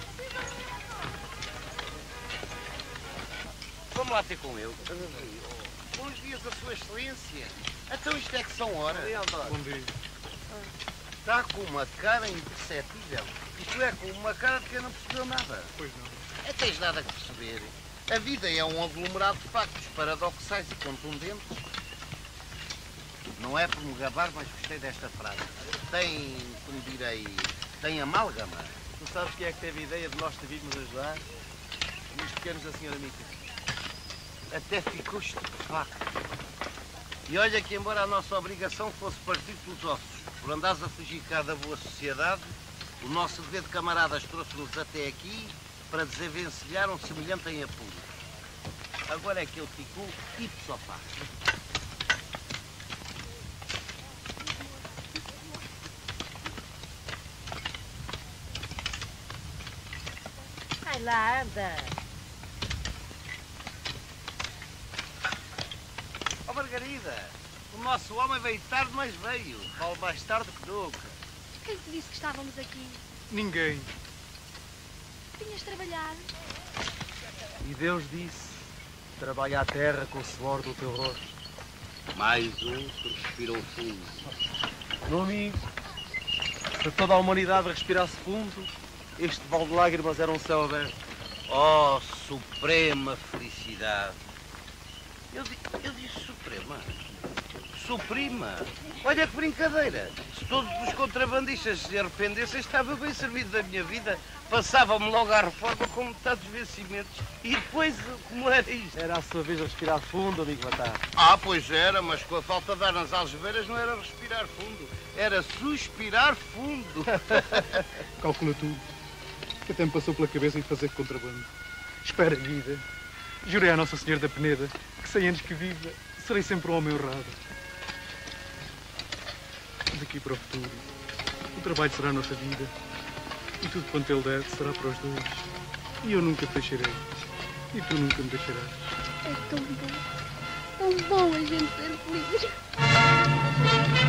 Vamos lá ter com ele. Bons dias, a sua excelência. Então isto é que são horas. Bom dia. Está com uma cara imperceptível. Isto é, com uma cara de quem não percebeu nada. Pois não. É tens nada que perceber. A vida é um aglomerado de factos paradoxais e contundentes. Não é por me gabar, mas gostei desta frase. Tem, como direi, tem amálgama. Tu sabes quem é que teve a ideia de nós te virmos ajudar? Os pequenos da senhora Mica. Até ficou estupefacto. E olha que, embora a nossa obrigação fosse partir pelos ossos, por andares a fugir cá da boa sociedade, o nosso dever de camaradas trouxe-nos até aqui para desenvencilhar um semelhante em apuros. Agora é que ele ficou tipo sofá. Vai lá, anda. Ó, Margarida, o nosso homem veio tarde, mas veio. Vale mais tarde que nunca. Quem te disse que estávamos aqui? Ninguém. Vinhas trabalhar? E Deus disse, trabalha a terra com o suor do teu rosto. Mais um que respirou fundo. Meu amigo, se toda a humanidade respirasse fundo, este vale de lágrimas era um céu aberto. Oh, suprema felicidade. Eu, di eu disse suprema. Suprima. Olha que brincadeira. Se todos os contrabandistas se arrependessem, estava bem servido da minha vida. Passava-me logo à reforma com metade dos vencimentos. E depois, como era isto? Era a sua vez a respirar fundo, amigo Batata. Ah, pois era, mas com a falta de ar nas algebeiras não era respirar fundo. Era suspirar fundo. Calcula tu, que até me passou pela cabeça em fazer contrabando. Espera, Guida. Jurei à Nossa Senhora da Peneda que cem anos que viva, serei sempre um homem honrado. Daqui para o futuro, o trabalho será a nossa vida. E tudo quanto ele der será para os dois. E eu nunca te deixarei. E tu nunca me deixarás. É tão bom. Tão bom a gente ser feliz.